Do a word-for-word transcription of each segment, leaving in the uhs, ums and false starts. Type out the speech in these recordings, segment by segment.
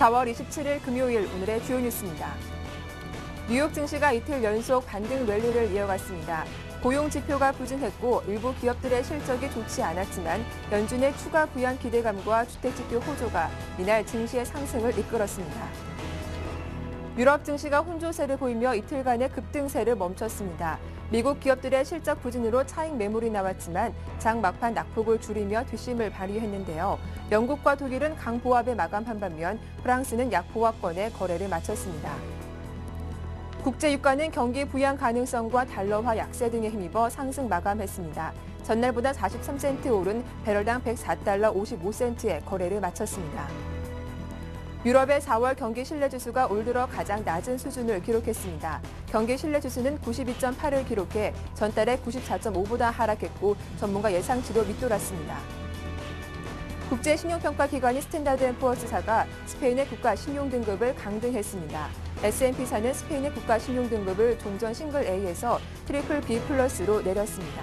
사월 이십칠일 금요일 오늘의 주요 뉴스입니다. 뉴욕 증시가 이틀 연속 반등 랠리를 이어갔습니다. 고용 지표가 부진했고 일부 기업들의 실적이 좋지 않았지만 연준의 추가 부양 기대감과 주택 지표 호조가 이날 증시의 상승을 이끌었습니다. 유럽 증시가 혼조세를 보이며 이틀간의 급등세를 멈췄습니다. 미국 기업들의 실적 부진으로 차익 매물이 나왔지만 장 막판 낙폭을 줄이며 뒷심을 발휘했는데요. 영국과 독일은 강보합에 마감한 반면 프랑스는 약보합권에 거래를 마쳤습니다. 국제 유가는 경기 부양 가능성과 달러화 약세 등에 힘입어 상승 마감했습니다. 전날보다 사십삼 센트 오른 배럴당 백사 달러 오십오 센트에 거래를 마쳤습니다. 유럽의 사월 경기 신뢰지수가 올 들어 가장 낮은 수준을 기록했습니다. 경기 신뢰지수는 구십이 점 팔을 기록해 전달에 구십사 점 오보다 하락했고 전문가 예상치도 밑돌았습니다. 국제신용평가기관인 스탠다드 앤 푸어스사가 스페인의 국가 신용등급을 강등했습니다. 에스 앤 피사는 스페인의 국가 신용등급을 종전 싱글 A에서 트리플 B 플러스로 내렸습니다.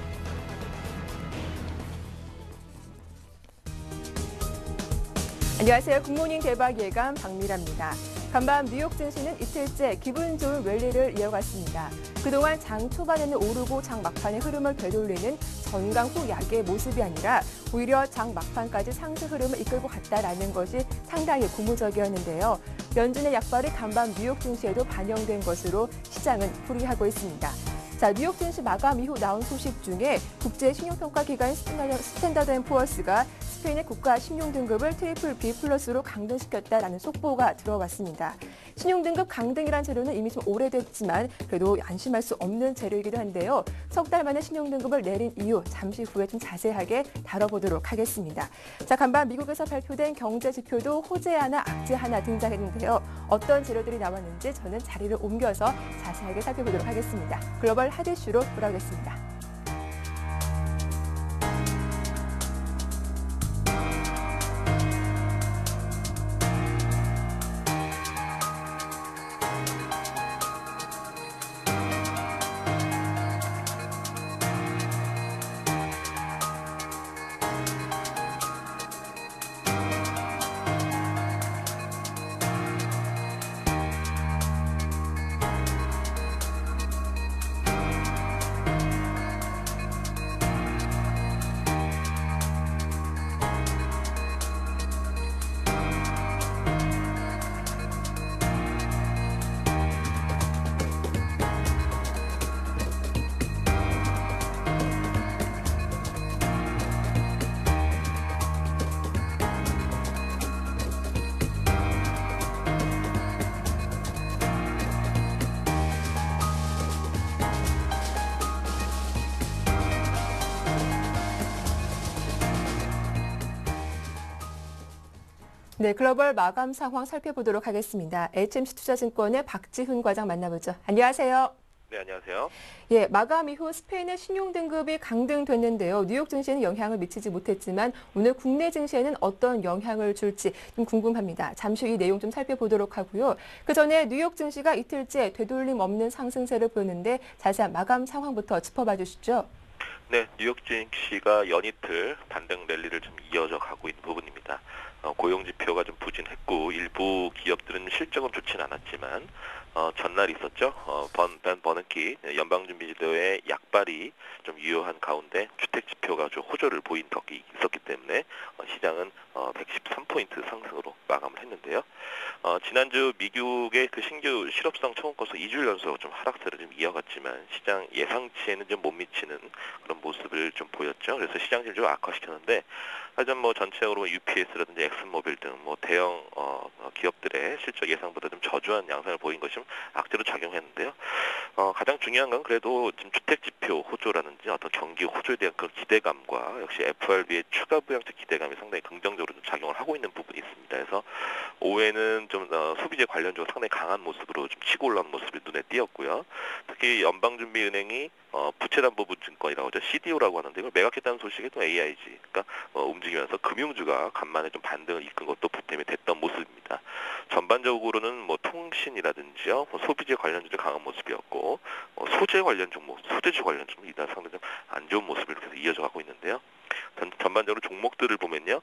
안녕하세요. 굿모닝 대박 예감 박미라입니다. 간밤 뉴욕 증시는 이틀째 기분 좋은 랠리를 이어갔습니다. 그동안 장 초반에는 오르고 장 막판의 흐름을 되돌리는 전강 후 약의 모습이 아니라 오히려 장 막판까지 상승 흐름을 이끌고 갔다라는 것이 상당히 고무적이었는데요. 연준의 약발이 간밤 뉴욕 증시에도 반영된 것으로 시장은 풀이하고 있습니다. 자, 뉴욕 증시 마감 이후 나온 소식 중에 국제 신용평가기관 스탠다드 앤 푸어스가 스페인의 국가 신용등급을 트리플 B 플러스로 강등시켰다라는 속보가 들어왔습니다. 신용등급 강등이란 재료는 이미 좀 오래됐지만 그래도 안심할 수 없는 재료이기도 한데요. 석 달 만에 신용등급을 내린 이유 잠시 후에 좀 자세하게 다뤄보도록 하겠습니다. 자, 간밤 미국에서 발표된 경제 지표도 호재 하나 악재 하나 등장했는데요. 어떤 재료들이 나왔는지 저는 자리를 옮겨서 자세하게 살펴보도록 하겠습니다. 글로벌 핫 이슈로 돌아오겠습니다. 네, 글로벌 마감 상황 살펴보도록 하겠습니다. 에이치 엠 씨 투자증권의 박지훈 과장 만나보죠. 안녕하세요. 네, 안녕하세요. 예, 마감 이후 스페인의 신용등급이 강등됐는데요. 뉴욕 증시에는 영향을 미치지 못했지만 오늘 국내 증시에는 어떤 영향을 줄지 좀 궁금합니다. 잠시 후 이 내용 좀 살펴보도록 하고요. 그 전에 뉴욕 증시가 이틀째 되돌림 없는 상승세를 보였는데 자세한 마감 상황부터 짚어봐 주시죠. 네, 뉴욕 증시가 연이틀 반등 랠리를 좀 이어져 가고 있는 부분입니다. 어, 고용 지표가 좀 부진했고 일부 기업들은 실적은 좋지는 않았지만 어, 전날 있었죠. 어, 번, 벤 버넌키 연방준비제도의 약발이 좀 유효한 가운데 주택 지표가 좀 호조를 보인 덕이 있었기 때문에 어, 시장은 어, 백십삼 포인트 상승으로 마감을 했는데요. 어, 지난주 미국의 그 신규 실업성 청원건수 이 주 연속 좀 하락세를 좀 이어갔지만 시장 예상치에는 좀 못 미치는 그런 모습을 좀 보였죠. 그래서 시장 질을 좀 악화시켰는데 하여튼 뭐 전체적으로 유피에스라든지 엑슨모빌 등 뭐 대형 어, 기업들의 실적 예상보다 좀 저조한 양상을 보인 것이 악재로 작용했는데요. 어, 가장 중요한 건 그래도 지금 주택 지표 호조라든지 어떤 경기 호조에 대한 그 기대감과 역시 에프 알 비의 추가 부양책 기대감이 상당히 긍정적으로 좀 작용을 하고 있는 부분이 있습니다. 그래서 오후에는 좀 어, 소비재 관련주가 상당히 강한 모습으로 좀 치고 올라온 모습이 눈에 띄었고요. 특히 연방준비은행이 어, 부채담보증권이라고 하죠. 씨 디 오라고 하는데 이걸 매각했다는 소식이 또 에이 아이 지, 그러니까 어, 움직이면서 금융주가 간만에 좀 반등을 이끈 것도 보탬이 됐던 모습입니다. 전반적으로는 뭐 통신이라든지요, 뭐 소비재 관련주들 강한 모습이었고 어, 소재 관련 종목, 소재주 관련 종목 이날 상당히 좀 안 좋은 모습을 계속 이어져 가고 있는데요. 전, 전반적으로 종목들을 보면요.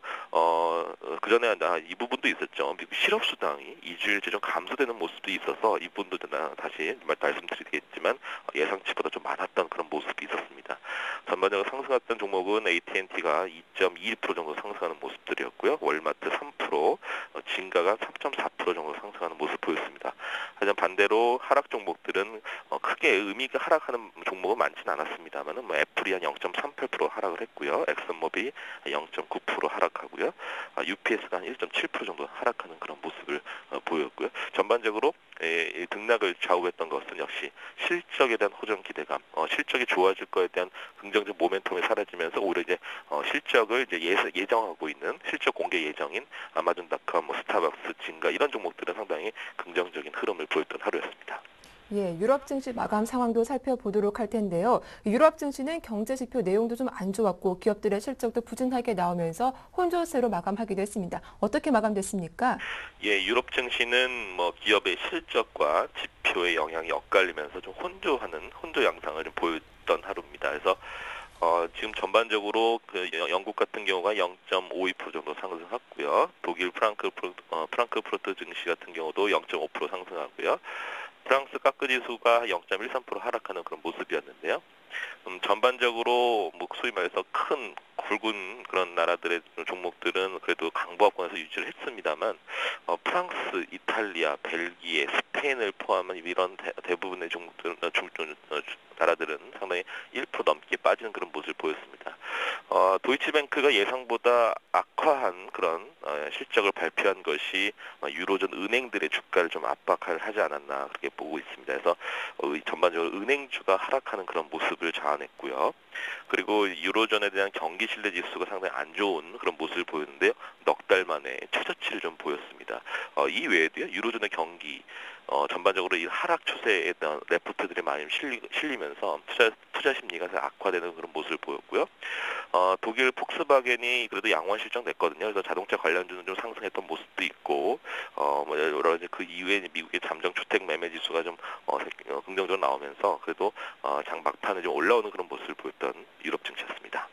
어, 그 전에 아, 이 부분도 있었죠. 미국 실업 수당이 이 주일째 좀 감소되는 모습도 있어서 이 부분도 다시 말씀드리겠지만 예상치보다 좀 많았던 그런 모습이 있었습니다. 전반적으로 상승했던 종목은 에이티앤티가 이 점 이일 퍼센트 정도 상승하는 모습들이었고요. 월마트 삼 퍼센트, 어, 진가가 삼 점 사 퍼센트 정도 상승하는 모습 보였습니다. 하지만 반대로 하락 종목들은 어, 크게 의미가 하락하는 종목은 많지는 않았습니다만은 뭐 애플이 한 영 점 삼팔 퍼센트 하락을 했고요. 엑슨모빌이 영 점 구 퍼센트 하락하고요. 아, 유피에스가 한 일 점 칠 퍼센트 정도 하락하는 그런 모습을 어, 보였고요. 전반적으로 에, 등락을 좌우했던 것은 역시 실적에 대한 호전 기대감, 어, 실적이 좋아질 거에 대한 긍정적 모멘텀이 사라지면서 오히려 이제 어, 실적을 이제 예, 예정하고 있는 실적 공개 예정인 아마존닷컴, 뭐 스타벅스, 진가 이런 종목들은 상당히 긍정적인 흐름을 보였던 하루였습니다. 예, 유럽 증시 마감 상황도 살펴보도록 할 텐데요. 유럽 증시는 경제 지표 내용도 좀 안 좋았고 기업들의 실적도 부진하게 나오면서 혼조세로 마감하기도 했습니다. 어떻게 마감됐습니까? 예, 유럽 증시는 뭐 기업의 실적과 지표의 영향이 엇갈리면서 좀 혼조하는 혼조 양상을 좀 보였던 하루입니다. 그래서 어, 지금 전반적으로 그 영국 같은 경우가 영 점 오이 퍼센트 정도 상승했고요. 독일 프랑크푸르트, 어, 프랑크푸르트 증시 같은 경우도 영 점 오 퍼센트 상승하고요. 프랑스 까크 지수가 영 점 일삼 퍼센트 하락하는 그런 모습이었는데요. 음, 전반적으로 뭐 소위 말해서 큰 굵은 그런 나라들의 종목들은 그래도 강보합권에서 유지를 했습니다만 어, 프랑스, 이탈리아, 벨기에, 스페인을 포함한 이런 대, 대부분의 종목들은 어, 중, 중, 어, 나라들은 상당히 일 퍼센트 넘게 빠지는 그런 모습을 보였습니다. 어, 도이치뱅크가 예상보다 악화한 그런 어, 실적을 발표한 것이 어, 유로존 은행들의 주가를 좀 압박하지 않았나 그렇게 보고 있습니다. 그래서 어, 전반적으로 은행주가 하락하는 그런 모습을 자아냈고요. 그리고 유로존에 대한 경기 신뢰 지수가 상당히 안 좋은 그런 모습을 보였는데요. 넉 달 만에 최저치를 좀 보였습니다. 어, 이 외에도요. 유로존의 경기 어, 전반적으로 이 하락 추세에 대한 레포트들이 많이 실리, 실리면서 투자, 투자 심리가 악화되는 그런 모습을 보였고요. 어, 독일 폭스바겐이 그래도 양원 실적 냈거든요. 그래서 자동차 관련주는 좀 상승했던 모습도 있고, 어, 뭐 여러 가지 그 이후에 미국의 잠정 주택 매매 지수가 좀 어, 긍정적으로 나오면서 그래도 어, 장 막판에 좀 올라오는 그런 모습을 보였던 유럽 증시였습니다.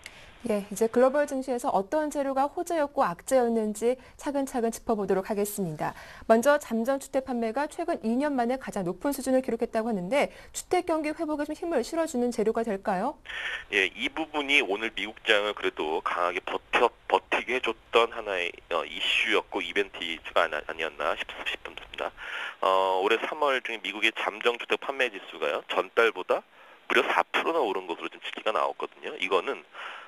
예, 이제 글로벌 증시에서 어떤 재료가 호재였고 악재였는지 차근차근 짚어보도록 하겠습니다. 먼저 잠정 주택 판매가 최근 이 년 만에 가장 높은 수준을 기록했다고 하는데 주택 경기 회복에 좀 힘을 실어주는 재료가 될까요? 예, 이 부분이 오늘 미국장을 그래도 강하게 버텨, 버티게 해줬던 하나의 어, 이슈였고 이벤트가 아니었나 싶습니다. 어, 올해 삼월 중에 미국의 잠정 주택 판매 지수가요 전달보다 무려 사 퍼센트나 오른 것으로 지금 집계가 나왔거든요. 이거는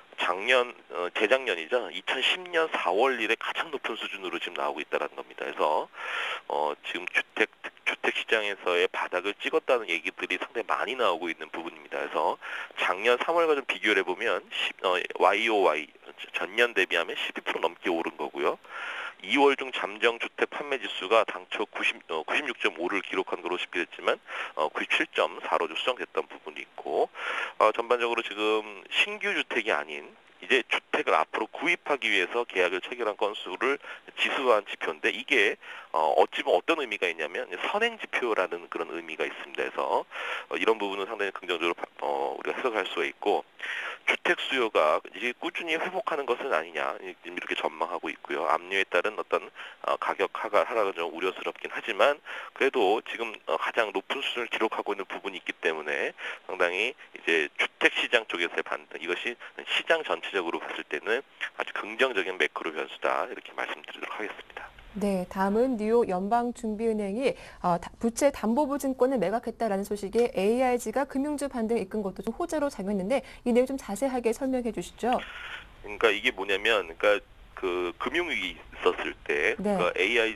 작년, 어, 재작년이죠. 이천십 년 사월 일에 가장 높은 수준으로 지금 나오고 있다는 겁니다. 그래서 어, 지금 주택 주택 시장에서의 바닥을 찍었다는 얘기들이 상당히 많이 나오고 있는 부분입니다. 그래서 작년 삼월과 좀 비교를 해보면 어, 와이오와이 전년 대비하면 십이 퍼센트 넘게 오른 거고요. 이월 중 잠정 주택 판매 지수가 당초 구십, 어, 구십육 점 오를 기록한 것으로 집계됐지만 어, 구십칠 점 사로 수정됐던 부분이 있고 어, 전반적으로 지금 신규 주택이 아닌 이제 주택을 앞으로 구입하기 위해서 계약을 체결한 건수를 지수화한 지표인데 이게 어, 어찌 보면 어떤 의미가 있냐면 선행 지표라는 그런 의미가 있습니다. 그래서 어, 이런 부분은 상당히 긍정적으로 어, 우리가 해석할 수가 있고 주택 수요가 이제 꾸준히 회복하는 것은 아니냐 이렇게 전망하고 있고요. 압류에 따른 어떤 어, 가격 하가 하락은 좀 우려스럽긴 하지만 그래도 지금 어, 가장 높은 수준을 기록하고 있는 부분이 있기 때문에 상당히 이제 주택 시장 쪽에서의 반등 이것이 시장 전체적으로 봤을 때는 아주 긍정적인 매크로 변수다 이렇게 말씀드리도록 하겠습니다. 네, 다음은 뉴욕 연방준비은행이 부채 담보보증권을 매각했다라는 소식에 에이아이지가 금융주 반등을 이끈 것도 좀 호재로 작용했는데 이 내용 좀 자세하게 설명해 주시죠. 그러니까 이게 뭐냐면, 그러니까 그 금융위기 있었을 때, 네. 그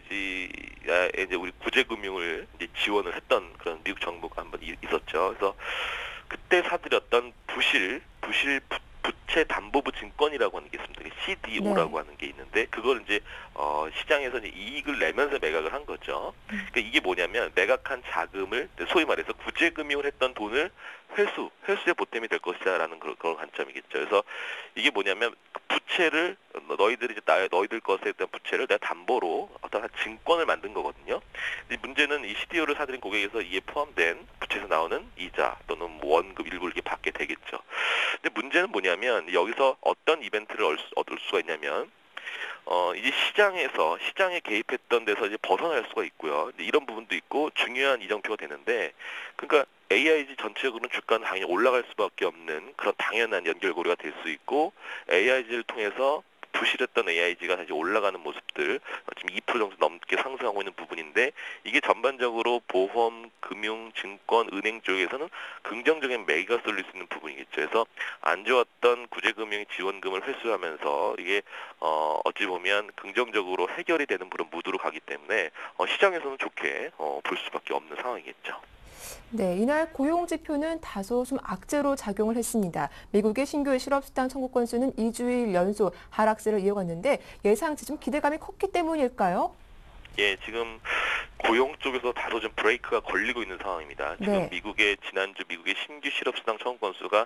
에이아이지에 이제 우리 구제금융을 이제 지원을 했던 그런 미국 정부가 한번 있었죠. 그래서 그때 사들였던 부실, 부실 부, 부채 담보부 증권이라고 하는 게 있습니다. 씨디오라고 네. 하는 게 있는데 그걸 이제 어, 시장에서 이제 이익을 내면서 매각을 한 거죠. 그러니까 이게 뭐냐면 매각한 자금을 소위 말해서 구제금융을 했던 돈을 회수, 회수의 보탬이 될 것이다라는 그런, 그런 관점이겠죠. 그래서 이게 뭐냐면 부채를 너희들이 이제 나, 너희들 것에 대한 부채를 내가 담보로 어떤 증권을 만든 거거든요. 문제는 이 이 씨디오를 사들인 고객에서 이에 포함된 부채에서 나오는 이자 또는 뭐 원금 일부 이렇게 받게 되겠죠. 근데 문제는 뭐냐면 여기서 어떤 이벤트를 얻을, 수, 얻을 수가 있냐면 어, 이제 시장에서, 시장에 개입했던 데서 이제 벗어날 수가 있고요. 이런 부분도 있고 중요한 이정표가 되는데, 그러니까 에이아이지 전체적으로는 주가는 당연히 올라갈 수밖에 없는 그런 당연한 연결고리가 될 수 있고, 에이아이지를 통해서 부실했던 에이아이지가 다시 올라가는 모습들, 지금 이 퍼센트 정도 넘게 상승하고 있는 부분인데, 이게 전반적으로 보험, 금융, 증권, 은행 쪽에서는 긍정적인 매기가 쏠릴 수 있는 부분이겠죠. 그래서 안 좋았던 구제금융의 지원금을 회수하면서 이게 어, 어찌 보면 긍정적으로 해결이 되는 그런 무드로 가기 때문에 어, 시장에서는 좋게 어, 볼 수밖에 없는 상황이겠죠. 네, 이날 고용 지표는 다소 좀 악재로 작용을 했습니다. 미국의 신규 실업수당 청구 건수는 이 주일 연속 하락세를 이어갔는데 예상치 좀 기대감이 컸기 때문일까요? 예, 지금 고용 쪽에서 다소 좀 브레이크가 걸리고 있는 상황입니다. 지금 네. 미국의 지난주 미국의 신규 실업수당 청구 건수가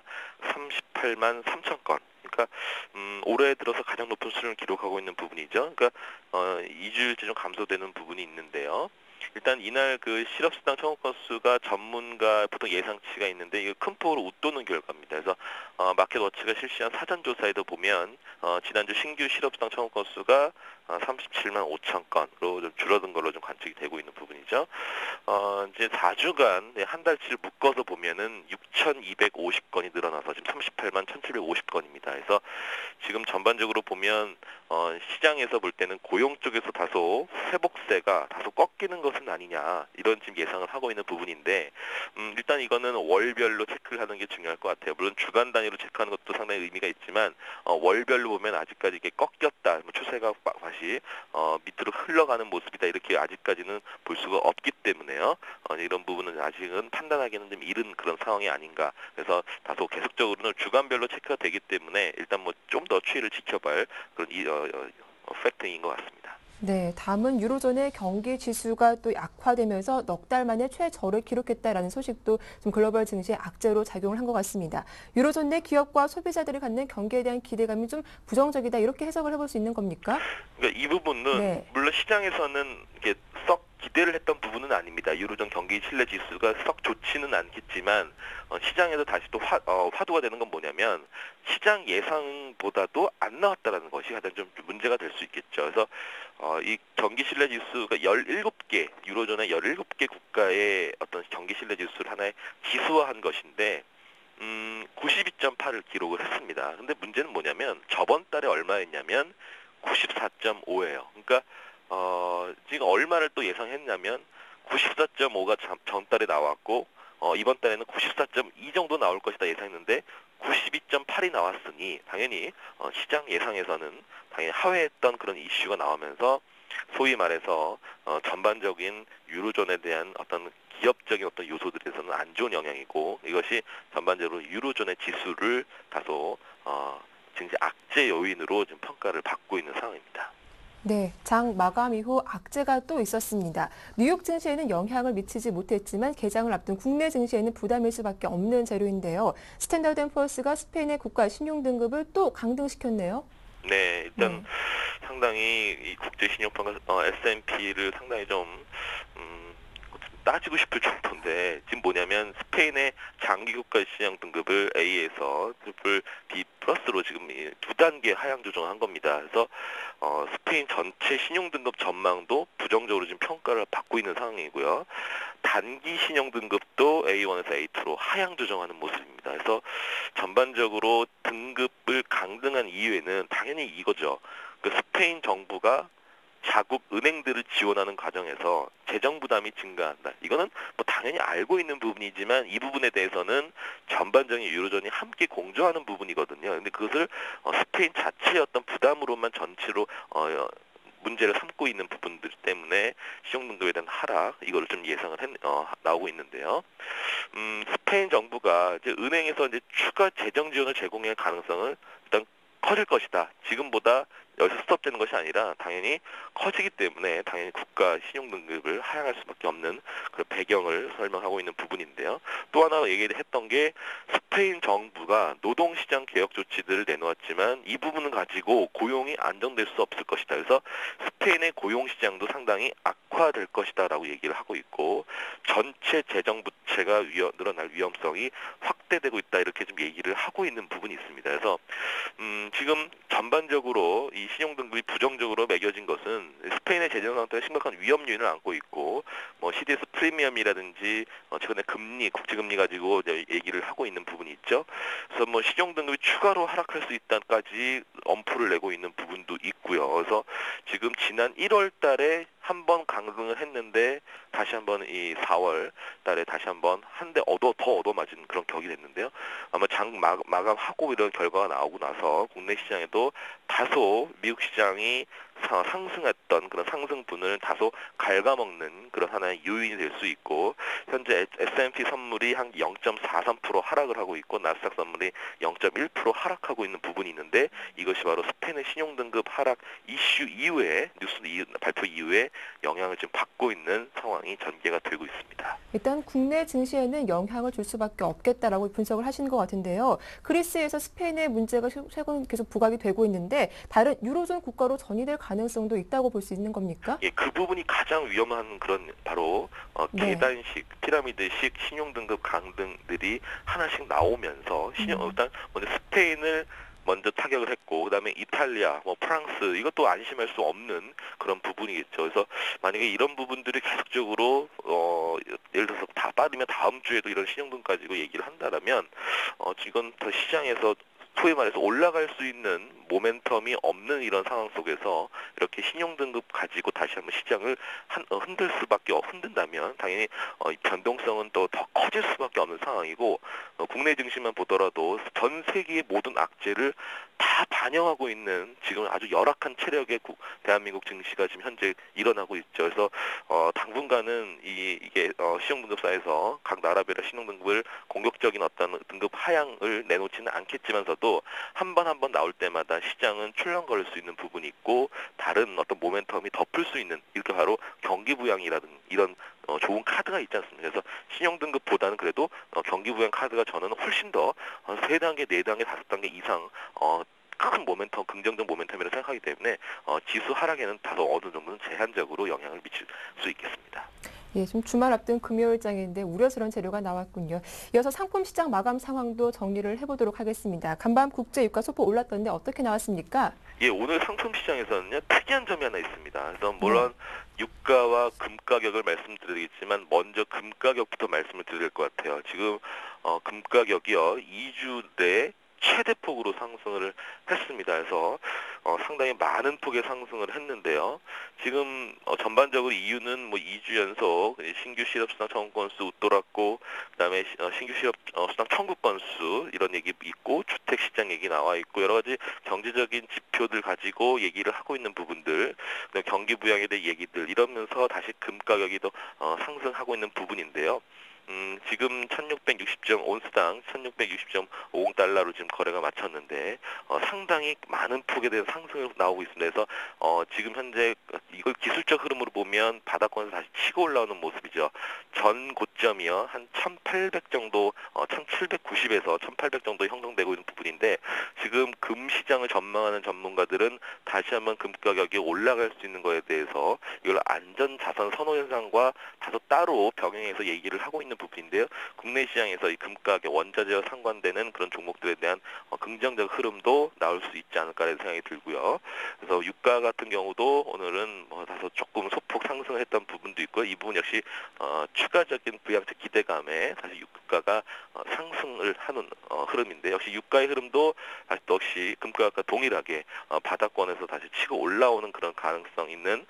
삼십팔만 삼천 건. 그러니까 음, 올해 들어서 가장 높은 수준을 기록하고 있는 부분이죠. 그러니까 어, 이 주일째 좀 감소되는 부분이 있는데요. 일단 이날 그 실업수당 청구 건수가 전문가 보통 예상치가 있는데 이거 큰 폭으로 웃도는 결과입니다. 그래서 어, 마켓워치가 실시한 사전 조사에도 보면 어, 지난주 신규 실업수당 청구 건수가 어, 삼십칠만 오천 건으로 좀 줄어든 걸로 좀 관측이 되고 있는 부분이죠. 어, 이제 사 주간 한 달치를 묶어서 보면은 육천이백오십 건이 늘어나서 지금 삼십팔만 천칠백오십 건입니다. 그래서 지금 전반적으로 보면 어, 시장에서 볼 때는 고용 쪽에서 다소 회복세가 다소 꺾이는 것은 아니냐 이런 지금 예상을 하고 있는 부분인데 음, 일단 이거는 월별로 체크를 하는 게 중요할 것 같아요. 물론 주간 단위로 체크하는 것도 상당히 의미가 있지만 어, 월별로 보면 아직까지 이게 꺾였다, 뭐 추세가 다시 어, 밑으로 흘러가는 모습이다 이렇게 아직까지는 볼 수가 없기 때문에요. 어, 이런 부분은 아직은 판단하기는 좀 이른 그런 상황이 아닌가. 그래서 다소 계속적으로는 주간별로 체크가 되기 때문에 일단 뭐 좀 더 추이를 지켜봐야 그런 이, 어, 어, 팩트인 것 같습니다. 네, 다음은 유로존의 경기 지수가 또 약화되면서 넉 달 만에 최저를 기록했다라는 소식도 좀 글로벌 증시에 악재로 작용을 한 것 같습니다. 유로존 내 기업과 소비자들이 갖는 경기에 대한 기대감이 좀 부정적이다 이렇게 해석을 해볼 수 있는 겁니까? 그러니까 이 부분은 네. 물론 시장에서는 이게 썩 기대를 했던 부분은 아닙니다. 유로존 경기 신뢰 지수가 썩 좋지는 않겠지만 어, 시장에서 다시 또 화, 어, 화두가 되는 건 뭐냐면 시장 예상보다도 안 나왔다라는 것이 가장 좀 문제가 될 수 있겠죠. 그래서 어, 이 경기 신뢰 지수가 열일곱 개 유로존의 열일곱 개 국가의 어떤 경기 신뢰 지수를 하나의 지수화한 것인데 음, 구십이 점 팔을 기록을 했습니다. 근데 문제는 뭐냐면 저번 달에 얼마였냐면 구십사 점 오예요. 그러니까 어, 지금 얼마를 또 예상했냐면 구십사 점 오가 전달에 나왔고 어, 이번 달에는 구십사 점 이 정도 나올 것이다 예상했는데 구십이 점 팔이 나왔으니 당연히 어, 시장 예상에서는 당연히 하회했던 그런 이슈가 나오면서 소위 말해서 어, 전반적인 유로존에 대한 어떤 기업적인 어떤 요소들에서는 안 좋은 영향이고 이것이 전반적으로 유로존의 지수를 다소 어, 증시 악재 요인으로 좀 평가를 받고 있는 상황입니다. 네, 장 마감 이후 악재가 또 있었습니다. 뉴욕 증시에는 영향을 미치지 못했지만 개장을 앞둔 국내 증시에는 부담일 수밖에 없는 재료인데요. 스탠다드 앤 포어스가 스페인의 국가 신용 등급을 또 강등시켰네요. 네, 일단 네. 상당히 이 국제 신용평가 어, 에스 앤 피를 상당히 좀 음, 따지고 싶을 정도인데 지금 뭐냐면 스페인의 장기 국가 신용 등급을 A에서 트리플 B 플러스로 지금 두 단계 하향 조정한 겁니다. 그래서 어, 스페인 전체 신용 등급 전망도 부정적으로 지금 평가를 받고 있는 상황이고요. 단기 신용 등급도 에이 원에서 에이 투로 하향 조정하는 모습입니다. 그래서 전반적으로 등급을 강등한 이유에는 당연히 이거죠. 그 스페인 정부가 자국 은행들을 지원하는 과정에서 재정 부담이 증가한다. 이거는 뭐 당연히 알고 있는 부분이지만 이 부분에 대해서는 전반적인 유로존이 함께 공조하는 부분이거든요. 근데 그것을 어, 스페인 자체의 어떤 부담으로만 전체로 어, 문제를 삼고 있는 부분들 때문에 신용등급에 대한 하락 이거를 좀 예상을 했, 어, 나오고 있는데요. 음, 스페인 정부가 이제 은행에서 이제 추가 재정 지원을 제공할 가능성을 일단 커질 것이다. 지금보다 여기서 스톱되는 것이 아니라 당연히 커지기 때문에 당연히 국가 신용등급을 하향할 수밖에 없는 그런 배경을 설명하고 있는 부분인데요. 또 하나 얘기를 했던 게 스페인 정부가 노동시장 개혁 조치들을 내놓았지만 이 부분을 가지고 고용이 안정될 수 없을 것이다. 그래서 스페인의 고용시장도 상당히 악화될 것이다 라고 얘기를 하고 있고 전체 재정 부채가 위험, 늘어날 위험성이 확대되고 있다 이렇게 좀 얘기를 하고 있는 부분이 있습니다. 그래서 음, 지금 전반적으로 이 신용등급이 부정적으로 매겨진 것은 스페인의 재정 상태가 심각한 위험 요인을 안고 있고 뭐 씨디에스 프리미엄이라든지 어, 최근에 금리, 국제금리 가지고 얘기를 하고 있는 부분이 있죠. 그래서 뭐 신용등급이 추가로 하락할 수 있다까지 엄포를 내고 있는 부분도 있고요. 그래서 지금 지난 일월 달에 한 번 강등을 했는데 다시 한번 이 사월 달에 다시 한번 한 대 얻어 더 얻어맞은 그런 격이 됐는데요. 아마 장 마, 마감하고 이런 결과가 나오고 나서 국내 시장에도 다소 미국 시장이 상승했던 그런 상승분을 다소 갉아먹는 그런 하나의 요인이 될 수 있고 현재 에스 앤 피 선물이 한 영 점 사삼 퍼센트 하락을 하고 있고 나스닥 선물이 영 점 일 퍼센트 하락하고 있는 부분이 있는데 이것이 바로 스페인의 신용등급 하락 이슈 이후에 뉴스 발표 이후에 영향을 좀 받고 있는 상황이 전개가 되고 있습니다. 일단 국내 증시에는 영향을 줄 수밖에 없겠다라고 분석을 하신 것 같은데요. 그리스에서 스페인의 문제가 최근 계속 부각이 되고 있는데 다른 유로존 국가로 전이될 가능성도 있다고 볼 수 있는 겁니까? 예, 그 부분이 가장 위험한 그런 바로 어, 네. 계단식, 피라미드식 신용등급 강등들이 하나씩 나오면서 신용, 음. 일단 먼저 스페인을 먼저 타격을 했고 그다음에 이탈리아, 뭐 프랑스 이것도 안심할 수 없는 그런 부분이겠죠. 그래서 만약에 이런 부분들이 계속적으로 어, 예를 들어서 다 빠르면 다음 주에도 이런 신용등 가지고 얘기를 한다라면 어, 지금 더 시장에서 소위 말해서 올라갈 수 있는 모멘텀이 없는 이런 상황 속에서 이렇게 신용등급 가지고 다시 한번 시장을 한, 어, 흔들 수밖에 없, 흔든다면 당연히 어, 변동성은 또 더 커질 수밖에 없는 상황이고 어, 국내 증시만 보더라도 전 세계의 모든 악재를 다 반영하고 있는 지금 아주 열악한 체력의 국, 대한민국 증시가 지금 현재 일어나고 있죠. 그래서 어, 당분간은 이, 이게 어, 신용등급사에서 각 나라별의 신용등급을 공격적인 어떤 등급 하향을 내놓지는 않겠지만서도 한 번 한 번 나올 때마다 시장은 출렁거릴 수 있는 부분이 있고 다른 어떤 모멘텀이 덮을 수 있는 이렇게 바로 경기부양이라든 이런 어, 좋은 카드가 있지 않습니까? 그래서 신용등급보다는 그래도 어, 경기부양 카드가 저는 훨씬 더 세 단계, 네 단계, 다섯 단계 이상 어, 큰 모멘텀, 긍정적 모멘텀이라고 생각하기 때문에 어, 지수 하락에는 다소 어느 정도는 제한적으로 영향을 미칠 수 있겠습니다. 예, 좀 주말 앞둔 금요일장인데 우려스러운 재료가 나왔군요. 이어서 상품 시장 마감 상황도 정리를 해보도록 하겠습니다. 간밤 국제 유가 소폭 올랐던데 어떻게 나왔습니까? 예, 오늘 상품 시장에서는요 특이한 점이 하나 있습니다. 그래서 물론 네. 유가와 금 가격을 말씀드리겠지만 먼저 금 가격부터 말씀을 드릴 것 같아요. 지금 어, 금 가격이요 이 주 내 최대폭으로 상승을 했습니다. 그래서 어, 상당히 많은 폭의 상승을 했는데요. 지금 어, 전반적으로 이유는 뭐 이 주 연속 신규 실업 수당 청구 건수 웃돌았고 그다음에 어, 신규 실업 어, 수당 청구 건수 이런 얘기 있고 주택 시장 얘기 나와 있고 여러 가지 경제적인 지표들 가지고 얘기를 하고 있는 부분들 경기 부양에 대한 얘기들 이러면서 다시 금 가격이 더 어, 상승하고 있는 부분인데요. 음, 지금 천육백육십 점 온스당 천육백육십 점 오십 달러로 지금 거래가 마쳤는데 어, 상당히 많은 폭에 대한 상승을 나오고 있습니다. 그래서 어, 지금 현재 이걸 기술적 흐름으로 보면 바닥권에서 다시 치고 올라오는 모습이죠. 전 고점이요 한 천팔백 정도 어, 천칠백구십에서 천팔백 정도 형성되고 있는 부분인데 지금 금 시장을 전망하는 전문가들은 다시 한번 금 가격이 올라갈 수 있는 거에 대해서 이걸 안전 자산 선호 현상과 다소 따로 병행해서 얘기를 하고 있는 부분인데요. 국내 시장에서 이 금가격 원자재와 상관되는 그런 종목들에 대한 어, 긍정적 흐름도 나올 수 있지 않을까라는 생각이 들고요. 그래서 유가 같은 경우도 오늘은 뭐 다소 조금 소폭 상승을 했던 부분도 있고요. 이 부분 역시 어, 추가적인 부양책 기대감에 다시 유가가 어, 상승을 하는 어, 흐름인데 역시 유가의 흐름도 다시 역시 금가격과 동일하게 어, 바닥권에서 다시 치고 올라오는 그런 가능성 있는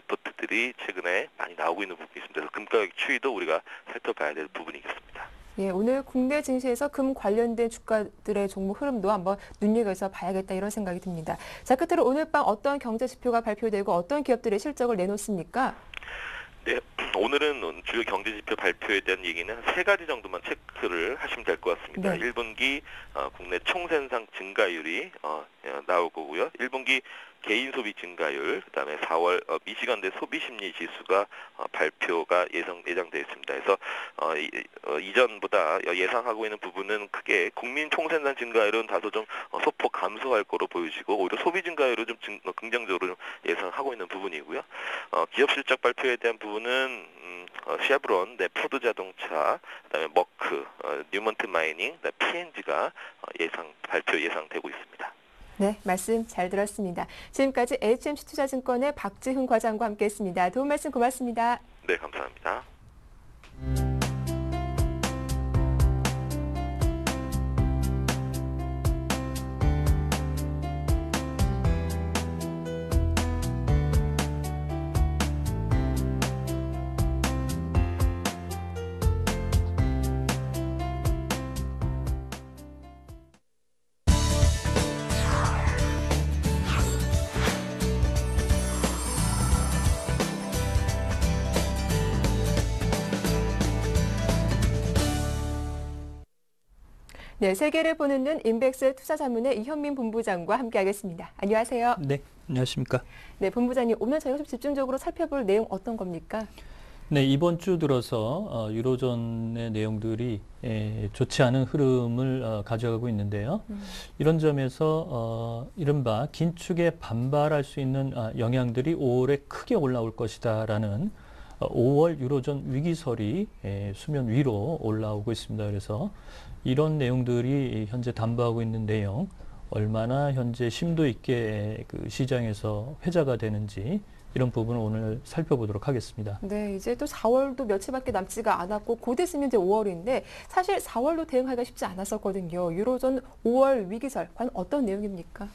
레포트들이 최근에 많이 나오고 있는 부분이 있습니다. 그래서 금가격 추이도 우리가 살펴봐야 될 부분이겠습니다. 예, 오늘 국내 증시에서 금 관련된 주가들의 종목 흐름도 한번 눈여겨서 봐야겠다 이런 생각이 듭니다. 자, 끝으로 오늘 밤 어떤 경제 지표가 발표되고 어떤 기업들의 실적을 내놓습니까? 네, 오늘은 주요 경제지표 발표에 대한 얘기는 세 가지 정도만 체크를 하시면 될 것 같습니다. 네. 일 분기 어, 국내 총생산 증가율이 어, 나올 거고요. 일 분기 개인 소비 증가율, 그다음에 사월 어, 미시간대 소비 심리 지수가 어, 발표가 예상 예정되어 있습니다. 그래서 어, 이, 어, 이전보다 예상하고 있는 부분은 크게 국민 총생산 증가율은 다소 좀 어, 소폭 감소할 거로 보여지고 오히려 소비 증가율을 좀 증, 어, 긍정적으로 좀 예상하고 있는 부분이고요. 어, 기업 실적 발표에 대한 부분은 음, 어, 쉐브론, 네, 포드 자동차, 그다음에 머크, 어, 뉴먼트 마이닝, 피엔지가 어, 예상 발표 예상되고 있습니다. 네, 말씀 잘 들었습니다. 지금까지 에이치엠씨 투자증권의 박지훈 과장과 함께했습니다. 도움 말씀 고맙습니다. 네, 감사합니다. 네, 세계를 보는 눈 인백스 투자자문의 이현민 본부장과 함께하겠습니다. 안녕하세요. 네, 안녕하십니까. 네, 본부장님, 오늘 저희가 좀 집중적으로 살펴볼 내용 어떤 겁니까? 네, 이번 주 들어서 어, 유로존의 내용들이 에, 좋지 않은 흐름을 어, 가져가고 있는데요. 음. 이런 점에서 어, 이른바 긴축에 반발할 수 있는 어, 영향들이 오월에 크게 올라올 것이다라는 어, 오월 유로존 위기설이 에, 수면 위로 올라오고 있습니다. 그래서 이런 내용들이 현재 담보하고 있는 내용, 얼마나 현재 심도 있게 그 시장에서 회자가 되는지 이런 부분을 오늘 살펴보도록 하겠습니다. 네, 이제 또 사월도 며칠밖에 남지가 않았고 곧 있으면 이제 오월인데 사실 사월도 대응하기가 쉽지 않았었거든요. 유로존 오월 위기설, 과연 어떤 내용입니까?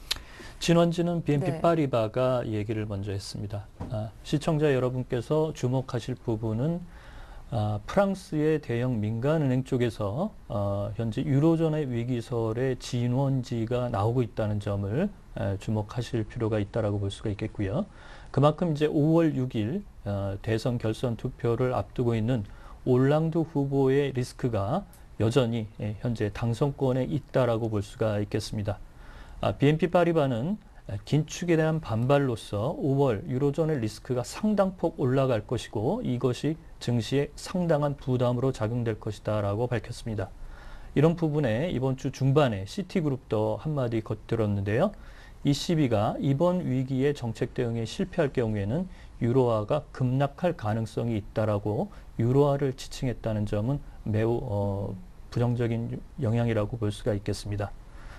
지난주는 비엔피 네. 파리바가 얘기를 먼저 했습니다. 아, 시청자 여러분께서 주목하실 부분은 아, 프랑스의 대형 민간은행 쪽에서 어, 현재 유로존의 위기설의 진원지가 나오고 있다는 점을 에, 주목하실 필요가 있다라고 볼 수가 있겠고요. 그만큼 이제 오월 육일 어, 대선 결선 투표를 앞두고 있는 올랑드 후보의 리스크가 여전히 예, 현재 당선권에 있다라고 볼 수가 있겠습니다. 아, 비엔피 파리바는 긴축에 대한 반발로서 오월 유로존의 리스크가 상당폭 올라갈 것이고 이것이 증시에 상당한 부담으로 작용될 것이다 라고 밝혔습니다. 이런 부분에 이번 주 중반에 시티그룹도 한마디 겉들었는데요. 이씨비가 이번 위기의 정책 대응에 실패할 경우에는 유로화가 급락할 가능성이 있다라고 유로화를 지칭했다는 점은 매우 어, 부정적인 영향이라고 볼 수가 있겠습니다.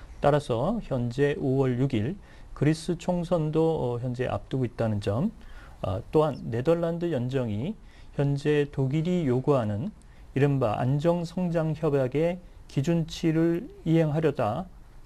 따라서 현재 오월 육일 그리스 총선도 현재 앞두고 있다는 점, 또한 네덜란드 연정이 현재 독일이 요구하는 이른바 안정성장협약의 기준치를 이행하려다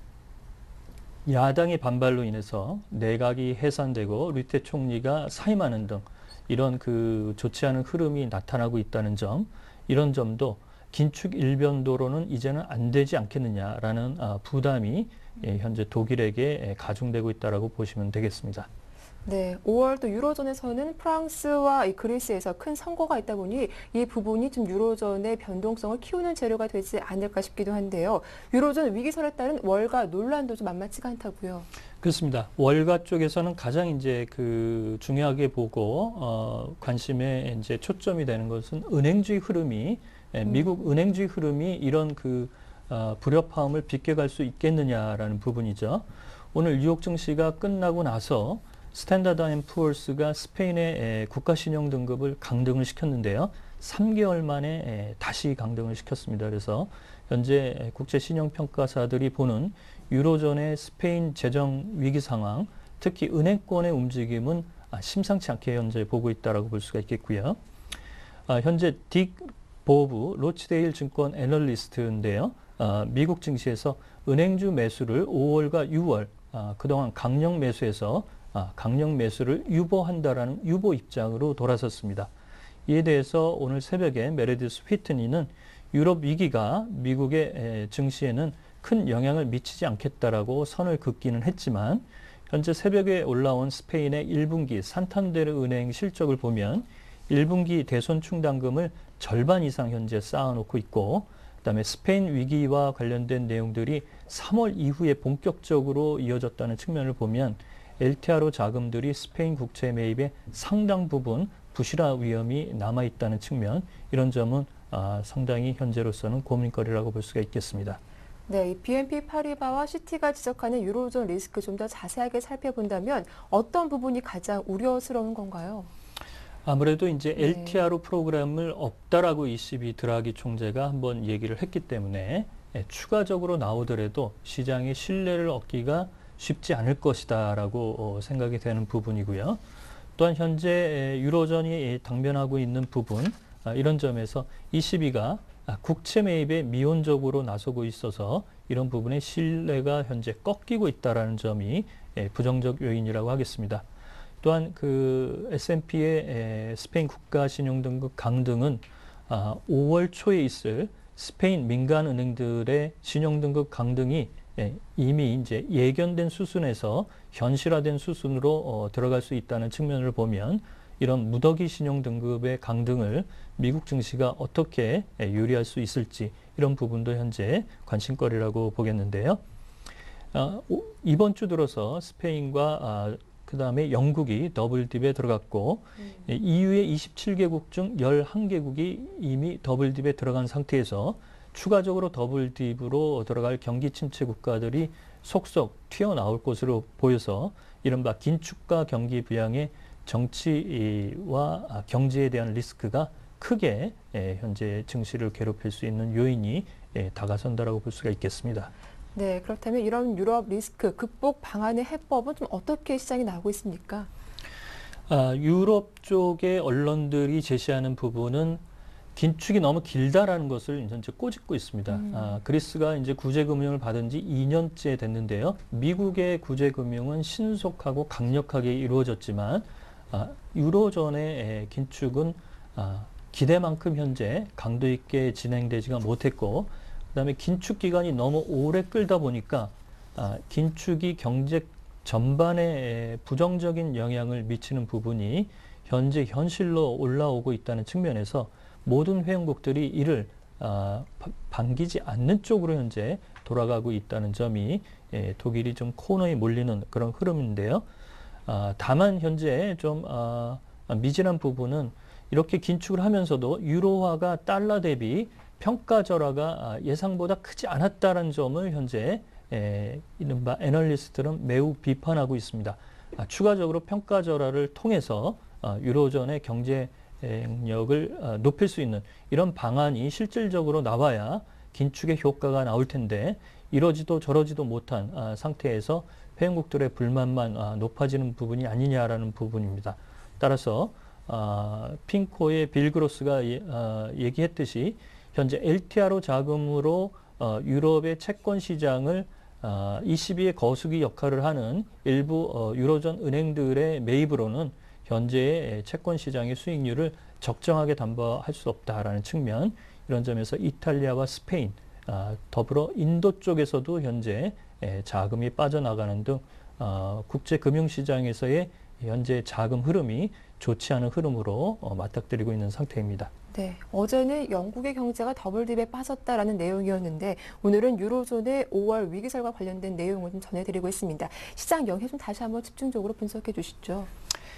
야당의 반발로 인해서 내각이 해산되고 르테 총리가 사임하는 등 이런 그 좋지 않은 흐름이 나타나고 있다는 점, 이런 점도 긴축 일변도로는 이제는 안 되지 않겠느냐라는 부담이 현재 독일에게 가중되고 있다라고 보시면 되겠습니다. 네, 오월 또 유로존에서는 프랑스와 이 그리스에서 큰 선거가 있다 보니 이 부분이 좀 유로존의 변동성을 키우는 재료가 되지 않을까 싶기도 한데요. 유로존 위기설에 따른 월가 논란도 좀 만만치가 않다고요. 그렇습니다. 월가 쪽에서는 가장 이제 그 중요하게 보고 어, 관심에 이제 초점이 되는 것은 은행주의 흐름이 음. 미국 은행주의 흐름이 이런 그 어, 불협화음을 빗겨갈 수 있겠느냐라는 부분이죠. 오늘 뉴욕 증시가 끝나고 나서 스탠다드 앤 푸어스가 스페인의 국가신용 등급을 강등을 시켰는데요. 삼 개월 만에 다시 강등을 시켰습니다. 그래서 현재 국제신용평가사들이 보는 유로존의 스페인 재정 위기 상황, 특히 은행권의 움직임은 심상치 않게 현재 보고 있다고 볼 수가 있겠고요. 현재 딕 보브 로치데일 증권 애널리스트인데요. 미국 증시에서 은행주 매수를 오월과 유월 그동안 강력 매수해서 아, 강력 매수를 유보한다라는 유보 입장으로 돌아섰습니다. 이에 대해서 오늘 새벽에 메레디스 휘트니는 유럽 위기가 미국의 에, 증시에는 큰 영향을 미치지 않겠다라고 선을 긋기는 했지만 현재 새벽에 올라온 스페인의 일 분기 산탄데르 은행 실적을 보면 일 분기 대손 충당금을 절반 이상 현재 쌓아놓고 있고 그다음에 스페인 위기와 관련된 내용들이 삼월 이후에 본격적으로 이어졌다는 측면을 보면 엘티아르오 자금들이 스페인 국채 매입의 상당 부분 부실화 위험이 남아있다는 측면, 이런 점은 아, 상당히 현재로서는 고민거리라고 볼 수가 있겠습니다. 네, 이 비엔피 파리바와 시티가 지적하는 유로존 리스크 좀 더 자세하게 살펴본다면 어떤 부분이 가장 우려스러운 건가요? 아무래도 이제 네. 엘티아르오 프로그램을 없다라고 이씨비 드라기 총재가 한번 얘기를 했기 때문에 예, 추가적으로 나오더라도 시장의 신뢰를 얻기가 쉽지 않을 것이다라고 어, 생각이 되는 부분이고요. 또한 현재 에, 유로존이 당면하고 있는 부분, 아, 이런 점에서 이씨비가 아, 국채 매입에 미온적으로 나서고 있어서 이런 부분의 신뢰가 현재 꺾이고 있다라는 점이 예, 부정적 요인이라고 하겠습니다. 또한 그 에스앤피의 에, 스페인 국가신용등급 강등은 아, 오월 초에 있을 스페인 민간은행들의 신용등급 강등이 예, 이미 이제 예견된 수순에서 현실화된 수순으로 어, 들어갈 수 있다는 측면을 보면 이런 무더기 신용등급의 강등을 미국 증시가 어떻게 예, 유리할 수 있을지, 이런 부분도 현재 관심거리라고 보겠는데요. 아, 오, 이번 주 들어서 스페인과 아, 그 다음에 영국이 더블딥에 들어갔고 음. 예, 이유의 이십칠 개국 중 열한 개국이 이미 더블딥에 들어간 상태에서 추가적으로 더블딥으로 들어갈 경기 침체 국가들이 속속 튀어나올 것으로 보여서 이른바 긴축과 경기 부양의 정치와 경제에 대한 리스크가 크게 현재 증시를 괴롭힐 수 있는 요인이 다가선다라고 볼 수가 있겠습니다. 네, 그렇다면 이런 유럽 리스크 극복 방안의 해법은 좀 어떻게 시장이 나오고 있습니까? 아, 유럽 쪽의 언론들이 제시하는 부분은 긴축이 너무 길다라는 것을 현재 꼬집고 있습니다. 음. 아, 그리스가 이제 구제금융을 받은 지 이 년째 됐는데요. 미국의 구제금융은 신속하고 강력하게 이루어졌지만 아, 유로존의 긴축은 아, 기대만큼 현재 강도 있게 진행되지가 못했고, 그다음에 긴축 기간이 너무 오래 끌다 보니까 아, 긴축이 경제 전반에 부정적인 영향을 미치는 부분이 현재 현실로 올라오고 있다는 측면에서 모든 회원국들이 이를 아, 반기지 않는 쪽으로 현재 돌아가고 있다는 점이 예, 독일이 좀 코너에 몰리는 그런 흐름인데요. 아, 다만 현재 좀 아, 미진한 부분은 이렇게 긴축을 하면서도 유로화가 달러 대비 평가절하가 예상보다 크지 않았다는 점을 현재 에, 이른바 애널리스트들은 매우 비판하고 있습니다. 아, 추가적으로 평가절하를 통해서 아, 유로존의 경제력을 아, 높일 수 있는 이런 방안이 실질적으로 나와야 긴축의 효과가 나올 텐데 이러지도 저러지도 못한 아, 상태에서 회원국들의 불만만 아, 높아지는 부분이 아니냐라는 부분입니다. 따라서 아, 핑코의 빌 그로스가 예, 아, 얘기했듯이 현재 엘티아르오 자금으로 어, 유럽의 채권 시장을 어, 이씨비의 거수기 역할을 하는 일부 어, 유로존 은행들의 매입으로는 현재의 채권 시장의 수익률을 적정하게 담보할 수 없다라는 측면, 이런 점에서 이탈리아와 스페인, 아, 더불어 인도 쪽에서도 현재 에, 자금이 빠져나가는 등 어, 국제 금융시장에서의 현재 자금 흐름이 좋지 않은 흐름으로 어, 맞닥뜨리고 있는 상태입니다. 네, 어제는 영국의 경제가 더블딥에 빠졌다라는 내용이었는데 오늘은 유로존의 오월 위기설과 관련된 내용을 좀 전해드리고 있습니다. 시장 영향 좀 다시 한번 집중적으로 분석해 주시죠.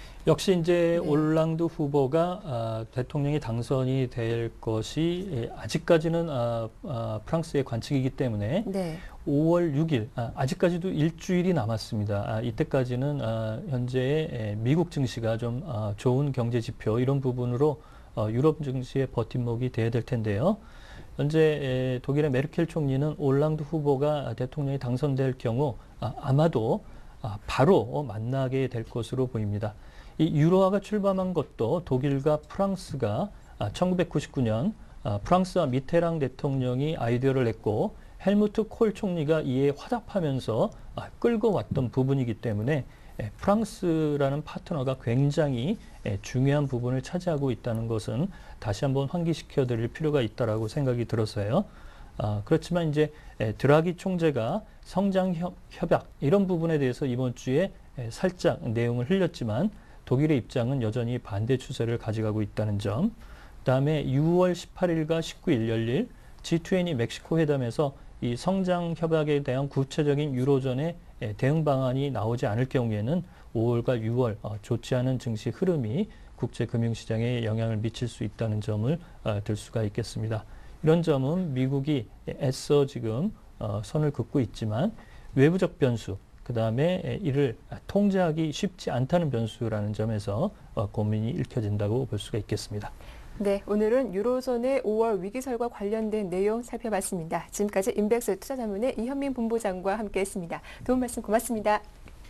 역시 이제 네. 올랑드 후보가 아, 대통령이 당선이 될 것이 예, 아직까지는 아, 아, 프랑스의 관측이기 때문에 네. 오월 육일, 아, 아직까지도 일주일이 남았습니다. 아, 이때까지는 아, 현재의 에, 미국 증시가 좀 아, 좋은 경제 지표 이런 부분으로 어, 유럽 증시의 버팀목이 돼야 될 텐데요. 현재 에, 독일의 메르켈 총리는 올랑드 후보가 대통령이 당선될 경우 아, 아마도 아, 바로 어, 만나게 될 것으로 보입니다. 이 유로화가 출범한 것도 독일과 프랑스가 아, 천구백구십구 년 아, 프랑스와 미테랑 대통령이 아이디어를 냈고 헬무트 콜 총리가 이에 화답하면서 아, 끌고 왔던 부분이기 때문에 에, 프랑스라는 파트너가 굉장히 에, 중요한 부분을 차지하고 있다는 것은 다시 한번 환기시켜 드릴 필요가 있다라고 생각이 들어서요. 아, 그렇지만 이제 에, 드라기 총재가 성장 협, 협약 이런 부분에 대해서 이번 주에 에, 살짝 내용을 흘렸지만 독일의 입장은 여전히 반대 추세를 가져가고 있다는 점. 그다음에 유월 십팔일과 십구일 열릴 지 이십 멕시코 회담에서 이 성장 협약에 대한 구체적인 유로존의 예, 대응 방안이 나오지 않을 경우에는 오월과 유월 어, 좋지 않은 증시 흐름이 국제 금융시장에 영향을 미칠 수 있다는 점을 어, 들 수가 있겠습니다. 이런 점은 미국이 애써 지금 어, 선을 긋고 있지만 외부적 변수, 그 다음에 이를 통제하기 쉽지 않다는 변수라는 점에서 어, 고민이 읽혀진다고 볼 수가 있겠습니다. 네, 오늘은 유로존의 오월 위기설과 관련된 내용 살펴봤습니다. 지금까지 인백스 투자자문의 이현민 본부장과 함께했습니다. 도움 말씀 고맙습니다.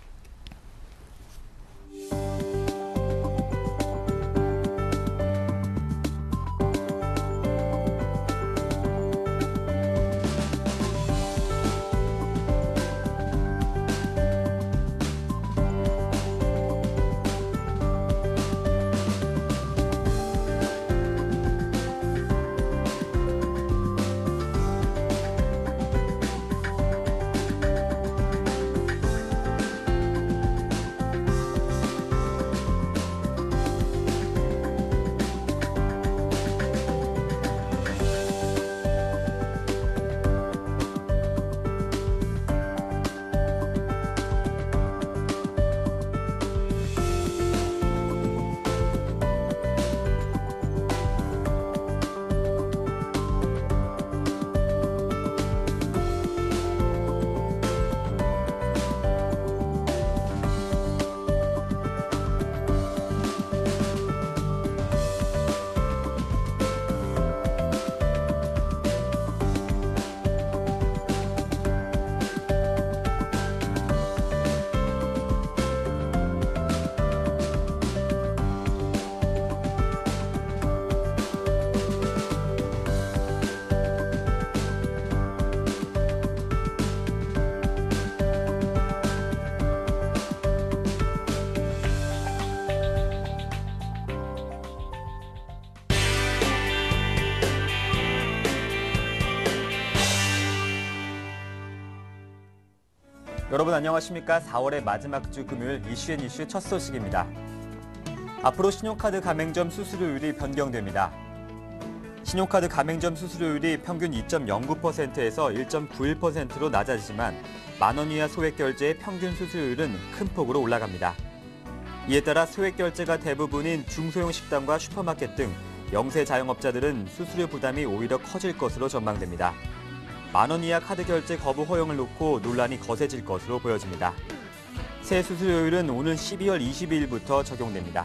여러분 안녕하십니까? 사월의 마지막 주 금요일 이슈앤이슈 첫 소식입니다. 앞으로 신용카드 가맹점 수수료율이 변경됩니다. 신용카드 가맹점 수수료율이 평균 이 점 영구 퍼센트에서 일 점 구일 퍼센트로 낮아지지만 만 원 이하 소액결제의 평균 수수료율은 큰 폭으로 올라갑니다. 이에 따라 소액결제가 대부분인 중소형 식당과 슈퍼마켓 등 영세 자영업자들은 수수료 부담이 오히려 커질 것으로 전망됩니다. 만 원 이하 카드 결제 거부 허용을 놓고 논란이 거세질 것으로 보여집니다. 새 수수료율은 오는 십이월 이십이일부터 적용됩니다.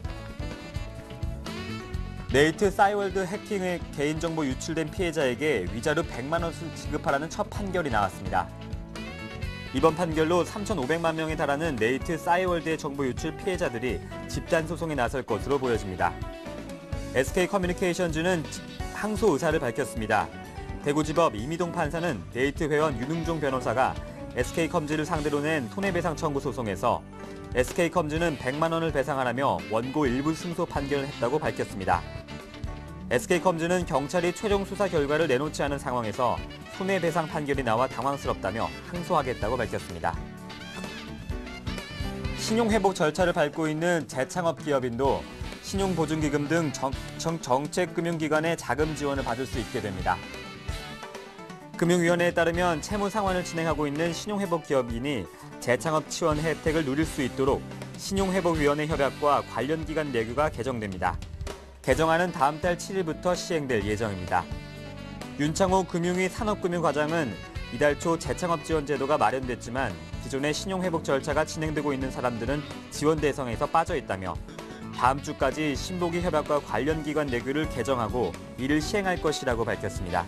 네이트 싸이월드 해킹의 개인정보 유출된 피해자에게 위자료 백만 원을 지급하라는 첫 판결이 나왔습니다. 이번 판결로 삼천오백만 명에 달하는 네이트 싸이월드의 정보 유출 피해자들이 집단 소송에 나설 것으로 보여집니다. 에스케이커뮤니케이션즈는 항소 의사를 밝혔습니다. 대구지법 이미동 판사는 네이트 회원 윤흥종 변호사가 에스케이컴즈를 상대로 낸 손해배상 청구 소송에서 에스케이컴즈는 백만 원을 배상하라며 원고 일부 승소 판결을 했다고 밝혔습니다. 에스케이컴즈는 경찰이 최종 수사 결과를 내놓지 않은 상황에서 손해배상 판결이 나와 당황스럽다며 항소하겠다고 밝혔습니다. 신용회복 절차를 밟고 있는 재창업 기업인도 신용보증기금 등 정, 정, 정책금융기관의 자금 지원을 받을 수 있게 됩니다. 금융위원회에 따르면 채무 상환을 진행하고 있는 신용회복 기업인이 재창업 지원 혜택을 누릴 수 있도록 신용회복위원회 협약과 관련 기관 내규가 개정됩니다. 개정안은 다음 달 칠일부터 시행될 예정입니다. 윤창호 금융위 산업금융과장은 이달 초 재창업 지원 제도가 마련됐지만 기존의 신용회복 절차가 진행되고 있는 사람들은 지원 대상에서 빠져 있다며 다음 주까지 신보기 협약과 관련 기관 내규를 개정하고 이를 시행할 것이라고 밝혔습니다.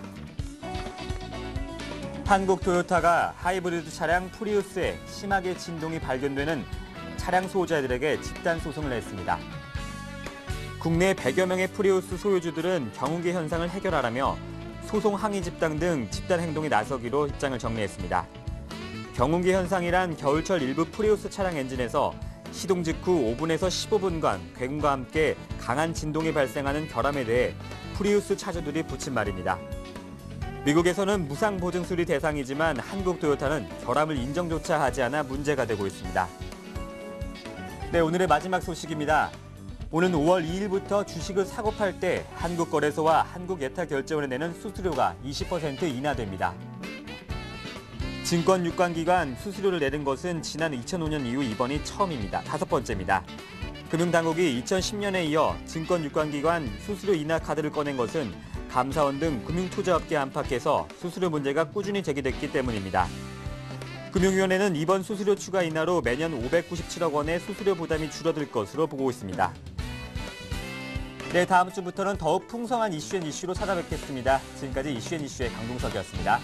한국 토요타가 하이브리드 차량 프리우스에 심하게 진동이 발견되는 차량 소유자들에게 집단 소송을 냈습니다. 국내 백여 명의 프리우스 소유주들은 경운기 현상을 해결하라며 소송 항의 집단 등 집단 행동에 나서기로 입장을 정리했습니다. 경운기 현상이란 겨울철 일부 프리우스 차량 엔진에서 시동 직후 오 분에서 십오 분간 괴군과 함께 강한 진동이 발생하는 결함에 대해 프리우스 차주들이 붙인 말입니다. 미국에서는 무상 보증 수리 대상이지만 한국 토요타는 결함을 인정조차 하지 않아 문제가 되고 있습니다. 네, 오늘의 마지막 소식입니다. 오는 오월 이일부터 주식을 사고 팔 때 한국거래소와 한국예탁결제원에 내는 수수료가 이십 퍼센트 인하됩니다. 증권 유관기관 수수료를 내는 것은 지난 이천오 년 이후 이번이 처음입니다. 다섯 번째입니다. 금융당국이 이천십 년에 이어 증권 유관기관 수수료 인하 카드를 꺼낸 것은 감사원 등 금융투자업계 안팎에서 수수료 문제가 꾸준히 제기됐기 때문입니다. 금융위원회는 이번 수수료 추가 인하로 매년 오백구십칠억 원의 수수료 부담이 줄어들 것으로 보고 있습니다. 네, 다음 주부터는 더욱 풍성한 이슈앤이슈로 찾아뵙겠습니다. 지금까지 이슈앤이슈의 강동석이었습니다.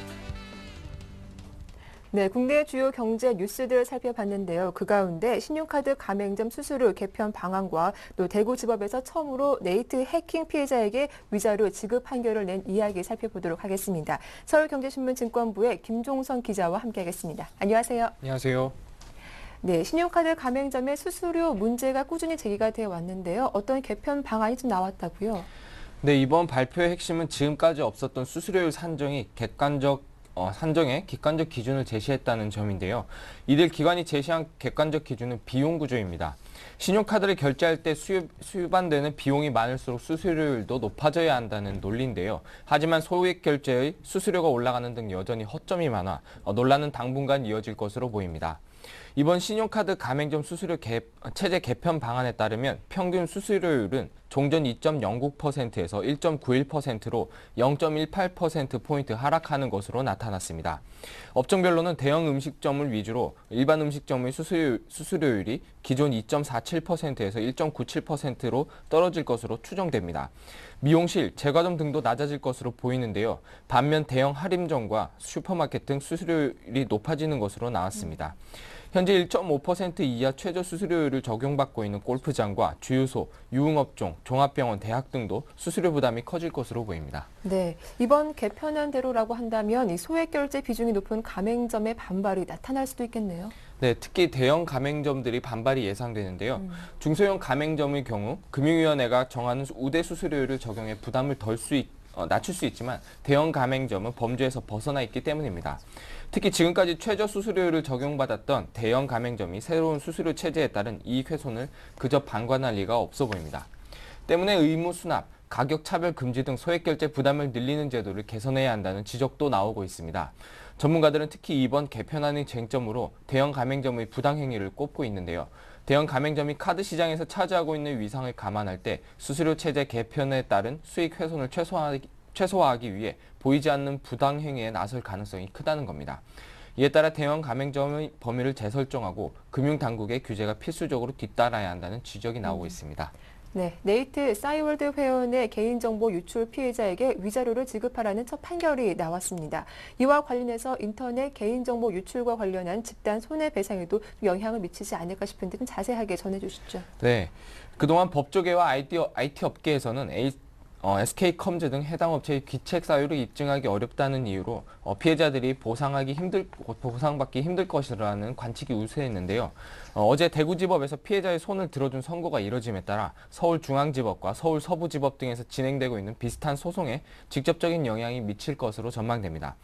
네, 국내 주요 경제 뉴스들 살펴봤는데요. 그 가운데 신용카드 가맹점 수수료 개편 방안과 또 대구지법에서 처음으로 네이트 해킹 피해자에게 위자료 지급 판결을 낸 이야기 살펴보도록 하겠습니다. 서울경제신문 증권부의 김종선 기자와 함께하겠습니다. 안녕하세요. 안녕하세요. 네, 신용카드 가맹점의 수수료 문제가 꾸준히 제기가 되어 왔는데요. 어떤 개편 방안이 좀 나왔다고요? 네, 이번 발표의 핵심은 지금까지 없었던 수수료율 산정이 객관적 어, 산정에 객관적 기준을 제시했다는 점인데요. 이들 기관이 제시한 객관적 기준은 비용 구조입니다. 신용카드를 결제할 때 수입, 수반되는 비용이 많을수록 수수료율도 높아져야 한다는 논리인데요. 하지만 소액 결제의 수수료가 올라가는 등 여전히 허점이 많아 어, 논란은 당분간 이어질 것으로 보입니다. 이번 신용카드 가맹점 수수료 개, 체제 개편 방안에 따르면 평균 수수료율은 종전 이 점 영구 퍼센트에서 일 점 구일 퍼센트로 영 점 일팔 퍼센트포인트 하락하는 것으로 나타났습니다. 업종별로는 대형 음식점을 위주로 일반 음식점의 수수료, 수수료율이 기존 이 점 사칠 퍼센트에서 일 점 구칠 퍼센트로 떨어질 것으로 추정됩니다. 미용실, 제과점 등도 낮아질 것으로 보이는데요. 반면 대형 할인점과 슈퍼마켓 등 수수료율이 높아지는 것으로 나왔습니다. 현재 일 점 오 퍼센트 이하 최저 수수료율을 적용받고 있는 골프장과 주유소, 유흥업종, 종합병원, 대학 등도 수수료 부담이 커질 것으로 보입니다. 네, 이번 개편안 대로라고 한다면 이 소액 결제 비중이 높은 가맹점의 반발이 나타날 수도 있겠네요. 네, 특히 대형 가맹점들이 반발이 예상되는데요. 음. 중소형 가맹점의 경우 금융위원회가 정하는 우대 수수료율을 적용해 부담을 덜 수 있, 어, 낮출 수 있지만 대형 가맹점은 범죄에서 벗어나 있기 때문입니다. 특히 지금까지 최저 수수료율을 적용받았던 대형 가맹점이 새로운 수수료 체제에 따른 이익 훼손을 그저 방관할 리가 없어 보입니다. 때문에 의무 수납, 가격 차별 금지 등 소액 결제 부담을 늘리는 제도를 개선해야 한다는 지적도 나오고 있습니다. 전문가들은 특히 이번 개편안의 쟁점으로 대형 가맹점의 부당 행위를 꼽고 있는데요. 대형 가맹점이 카드 시장에서 차지하고 있는 위상을 감안할 때 수수료 체제 개편에 따른 수익 훼손을 최소화하기 최소화하기 위해 보이지 않는 부당 행위에 나설 가능성이 크다는 겁니다. 이에 따라 대형 가맹점의 범위를 재설정하고 금융당국의 규제가 필수적으로 뒤따라야 한다는 지적이 나오고 있습니다. 네, 네이트 싸이월드 회원의 개인정보 유출 피해자에게 위자료를 지급하라는 첫 판결이 나왔습니다. 이와 관련해서 인터넷 개인정보 유출과 관련한 집단 손해배상에도 영향을 미치지 않을까 싶은데 좀 자세하게 전해주시죠. 네, 그동안 법조계와 아이티, 아이티 업계에서는 A 어, 에스케이컴즈 등 해당 업체의 귀책 사유를 입증하기 어렵다는 이유로 어, 피해자들이 보상하기 힘들, 보상받기 힘들 것이라는 관측이 우세했는데요. 어, 어제 대구지법에서 피해자의 손을 들어준 선고가 이뤄짐에 따라 서울중앙지법과 서울서부지법 등에서 진행되고 있는 비슷한 소송에 직접적인 영향이 미칠 것으로 전망됩니다.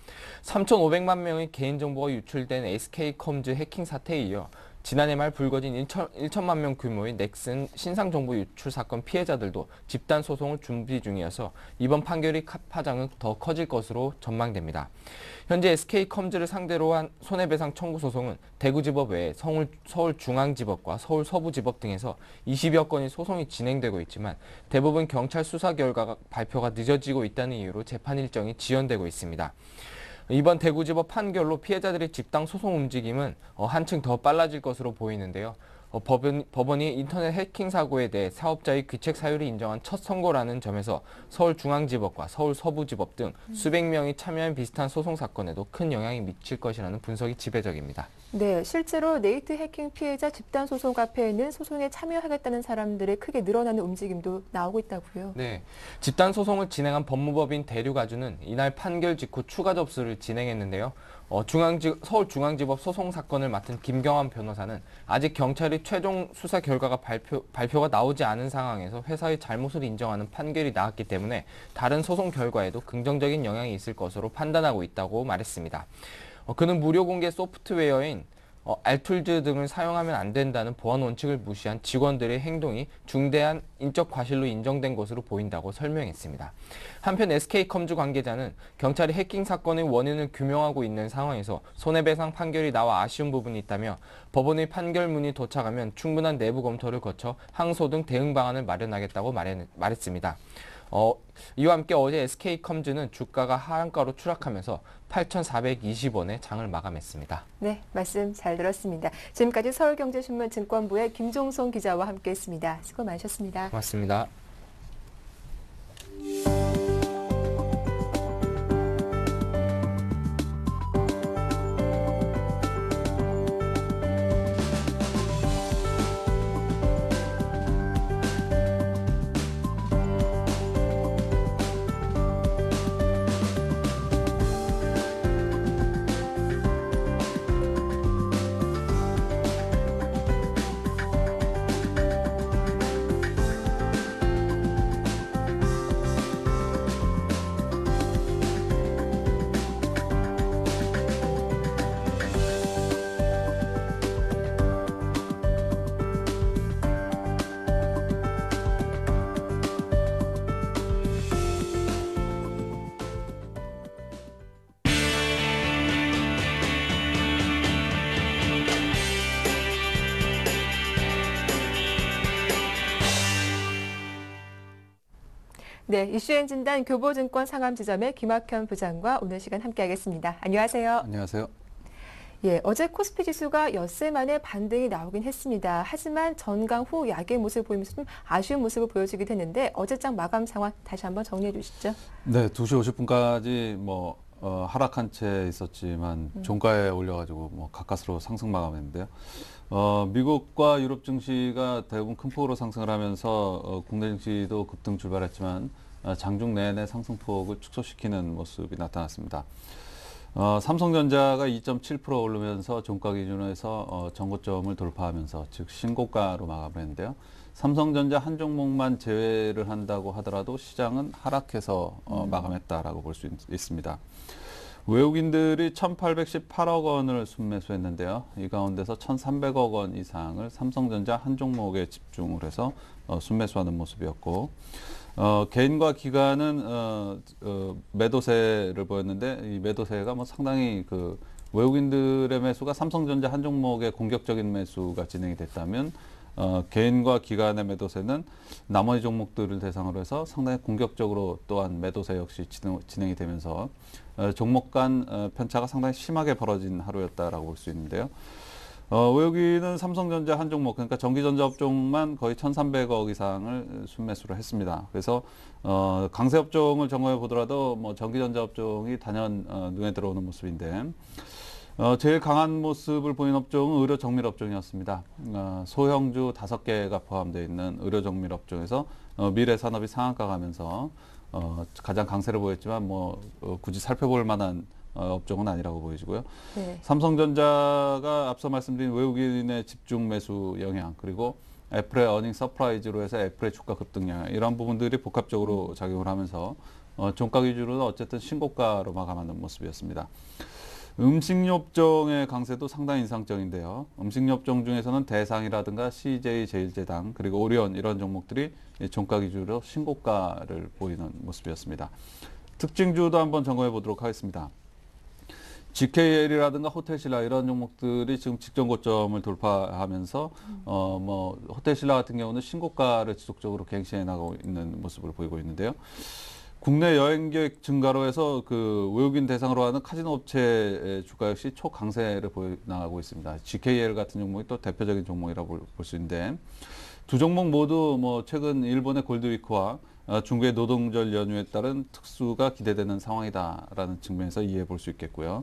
삼천오백만 명의 개인정보가 유출된 에스케이컴즈 해킹 사태에 이어 지난해 말 불거진 천만 명 규모의 넥슨 신상정보 유출 사건 피해자들도 집단 소송을 준비 중이어서 이번 판결이 파장은 더 커질 것으로 전망됩니다. 현재 에스케이컴즈를 상대로 한 손해배상 청구 소송은 대구지법 외에 서울, 서울중앙지법과 서울서부지법 등에서 이십여 건의 소송이 진행되고 있지만 대부분 경찰 수사 결과가 발표가 늦어지고 있다는 이유로 재판 일정이 지연되고 있습니다. 이번 대구지법 판결로 피해자들의 집단 소송 움직임은 한층 더 빨라질 것으로 보이는데요. 법원, 법원이 인터넷 해킹 사고에 대해 사업자의 귀책 사유를 인정한 첫 선고라는 점에서 서울중앙지법과 서울서부지법 등 수백 명이 참여한 비슷한 소송 사건에도 큰 영향이 미칠 것이라는 분석이 지배적입니다. 네, 실제로 네이트 해킹 피해자 집단 소송 카페에는 소송에 참여하겠다는 사람들의 크게 늘어나는 움직임도 나오고 있다고요. 네, 집단 소송을 진행한 법무법인 대류가주는 이날 판결 직후 추가 접수를 진행했는데요. 어, 중앙지, 서울중앙지법 소송 사건을 맡은 김경환 변호사는 아직 경찰이 최종 수사 결과가 발표, 발표가 나오지 않은 상황에서 회사의 잘못을 인정하는 판결이 나왔기 때문에 다른 소송 결과에도 긍정적인 영향이 있을 것으로 판단하고 있다고 말했습니다. 어, 그는 무료 공개 소프트웨어인 어, 알툴즈 등을 사용하면 안 된다는 보안 원칙을 무시한 직원들의 행동이 중대한 인적 과실로 인정된 것으로 보인다고 설명했습니다. 한편 에스케이컴즈 관계자는 경찰이 해킹 사건의 원인을 규명하고 있는 상황에서 손해배상 판결이 나와 아쉬운 부분이 있다며 법원의 판결문이 도착하면 충분한 내부 검토를 거쳐 항소 등 대응 방안을 마련하겠다고 말했, 말했습니다. 어, 이와 함께 어제 에스케이컴즈는 주가가 하한가로 추락하면서 팔천사백이십 원에 장을 마감했습니다. 네, 말씀 잘 들었습니다. 지금까지 서울경제신문 증권부의 김종son 기자와 함께했습니다. 수고 많으셨습니다. 고맙습니다. 네, 이슈엔 진단 교보증권 상암지점의 김학현 부장과 오늘 시간 함께하겠습니다. 안녕하세요. 안녕하세요. 예, 어제 코스피 지수가 엿새 만에 반등이 나오긴 했습니다. 하지만 전강 후 약의 모습을 보이면서 좀 아쉬운 모습을 보여주기도 했는데 어제장 마감 상황 다시 한번 정리해 주시죠. 네, 두 시 오십 분까지 뭐 어, 하락한 채 있었지만 음. 종가에 올려가지고 뭐 가까스로 상승 마감했는데요. 어, 미국과 유럽 증시가 대부분 큰 폭으로 상승을 하면서 어, 국내 증시도 급등 출발했지만 어, 장중 내내 상승폭을 축소시키는 모습이 나타났습니다. 어, 삼성전자가 이 점 칠 퍼센트 오르면서 종가 기준에서 어, 전고점을 돌파하면서 즉 신고가로 마감했는데요. 삼성전자 한 종목만 제외를 한다고 하더라도 시장은 하락해서 어, 마감했다라고 볼 수 있습니다. 외국인들이 천팔백십팔억 원을 순매수했는데요. 이 가운데서 천삼백억 원 이상을 삼성전자 한 종목에 집중을 해서 어, 순매수하는 모습이었고 어, 개인과 기관은 어, 어, 매도세를 보였는데 이 매도세가 뭐 상당히 그 외국인들의 매수가 삼성전자 한 종목에 공격적인 매수가 진행이 됐다면 어, 개인과 기관의 매도세는 나머지 종목들을 대상으로 해서 상당히 공격적으로 또한 매도세 역시 진행, 진행이 되면서 어, 종목 간 어, 편차가 상당히 심하게 벌어진 하루였다라고 볼 수 있는데요. 어, 외국인은 삼성전자 한 종목, 그러니까 전기전자 업종만 거의 천삼백억 이상을 순매수를 했습니다. 그래서 어, 강세 업종을 점검해 보더라도 뭐 전기전자 업종이 단연 어, 눈에 들어오는 모습인데 어, 제일 강한 모습을 보인 업종은 의료 정밀 업종이었습니다. 어, 소형주 다섯 개가 포함되어 있는 의료 정밀 업종에서 어, 미래 산업이 상한가 가면서 어, 가장 강세를 보였지만 뭐 어, 굳이 살펴볼 만한 어, 업종은 아니라고 보여지고요. 네. 삼성전자가 앞서 말씀드린 외국인의 집중 매수 영향 그리고 애플의 어닝 서프라이즈로 해서 애플의 주가 급등 영향 이러한 부분들이 복합적으로 작용을 하면서 어, 종가 기준으로는 어쨌든 신고가로 마감하는 모습이었습니다. 음식료 업종의 강세도 상당히 인상적인데요. 음식료 업종 중에서는 대상이라든가 씨제이 제일제당 그리고 오리온 이런 종목들이 종가 기준으로 신고가를 보이는 모습이었습니다. 특징주도 한번 점검해 보도록 하겠습니다. 지케이엘이라든가 호텔신라 이런 종목들이 지금 직전 고점을 돌파하면서 음. 어, 뭐 호텔신라 같은 경우는 신고가를 지속적으로 갱신해 나가고 있는 모습을 보이고 있는데요. 국내 여행객 증가로 해서 그 외국인 대상으로 하는 카지노 업체의 주가 역시 초강세를 보여나가고 있습니다. 지케이엘 같은 종목이 또 대표적인 종목이라고 볼 수 있는데 두 종목 모두 뭐 최근 일본의 골드위크와 중국의 노동절 연휴에 따른 특수가 기대되는 상황이다라는 측면에서 이해해 볼 수 있겠고요.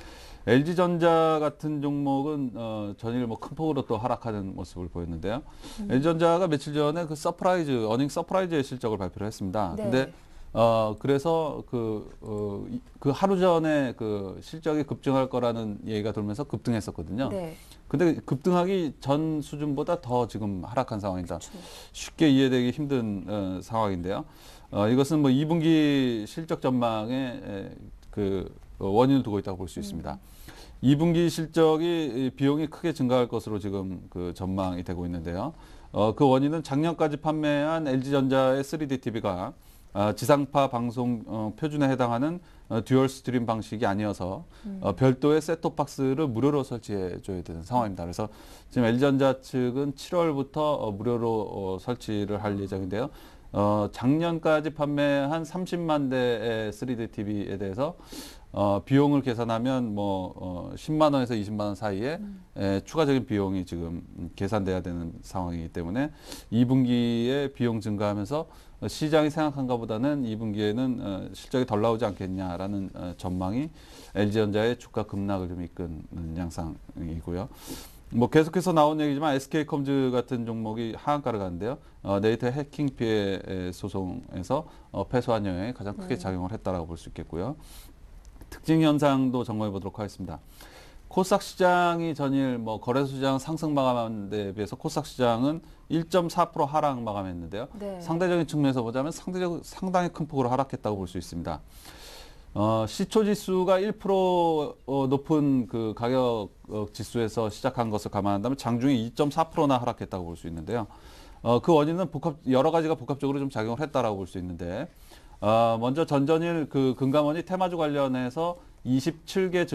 엘지전자 같은 종목은 어, 전일 뭐 큰 폭으로 또 하락하는 모습을 보였는데요. 음. 엘지전자가 며칠 전에 그 서프라이즈, 어닝 서프라이즈의 실적을 발표를 했습니다. 네. 근데 어, 그래서 그, 어, 그 하루 전에 그 실적이 급증할 거라는 얘기가 돌면서 급등했었거든요. 네. 근데 급등하기 전 수준보다 더 지금 하락한 상황이다. 그렇죠. 쉽게 이해되기 힘든 어, 상황인데요. 어, 이것은 뭐 이 분기 실적 전망에 에, 그 원인을 두고 있다고 볼 수 있습니다. 음. 이 분기 실적이 비용이 크게 증가할 것으로 지금 그 전망이 되고 있는데요. 어, 그 원인은 작년까지 판매한 엘지전자의 쓰리디 티비가 어, 지상파 방송 어, 표준에 해당하는 어, 듀얼 스트림 방식이 아니어서 음. 어, 별도의 셋톱박스를 무료로 설치해 줘야 되는 상황입니다. 그래서 지금 엘지전자 측은 칠월부터 어, 무료로 어, 설치를 할 예정인데요. 어, 작년까지 판매한 삼십만 대의 쓰리디 티비에 대해서 어, 비용을 계산하면 뭐 어, 십만 원에서 이십만 원 사이에 음. 에, 추가적인 비용이 지금 계산돼야 되는 상황이기 때문에 이 분기에 비용 증가하면서 시장이 생각한 것보다는 이 분기에는 어, 실적이 덜 나오지 않겠냐라는 어, 전망이 엘지전자의 주가 급락을 좀 이끄는 양상이고요. 뭐 계속해서 나온 얘기지만 에스케이컴즈 같은 종목이 하한가를 가는데요. 어, 네이터 해킹 피해 소송에서 어, 패소한 영향이 가장 크게 작용을 했다라고 볼 수 있겠고요. 특징 현상도 점검해 보도록 하겠습니다. 코스닥 시장이 전일 뭐 거래소 시장 상승 마감한 데 비해서 코스닥 시장은 일 점 사 퍼센트 하락 마감했는데요. 네. 상대적인 측면에서 보자면 상대적 상당히 큰 폭으로 하락했다고 볼 수 있습니다. 어, 시초 지수가 일 퍼센트 어, 높은 그 가격 어, 지수에서 시작한 것을 감안한다면 장중에 이 점 사 퍼센트나 하락했다고 볼 수 있는데요. 어, 그 원인은 복합, 여러 가지가 복합적으로 좀 작용을 했다라고 볼 수 있는데, 어, 먼저 전전일 그 금감원이 테마주 관련해서 이십칠 개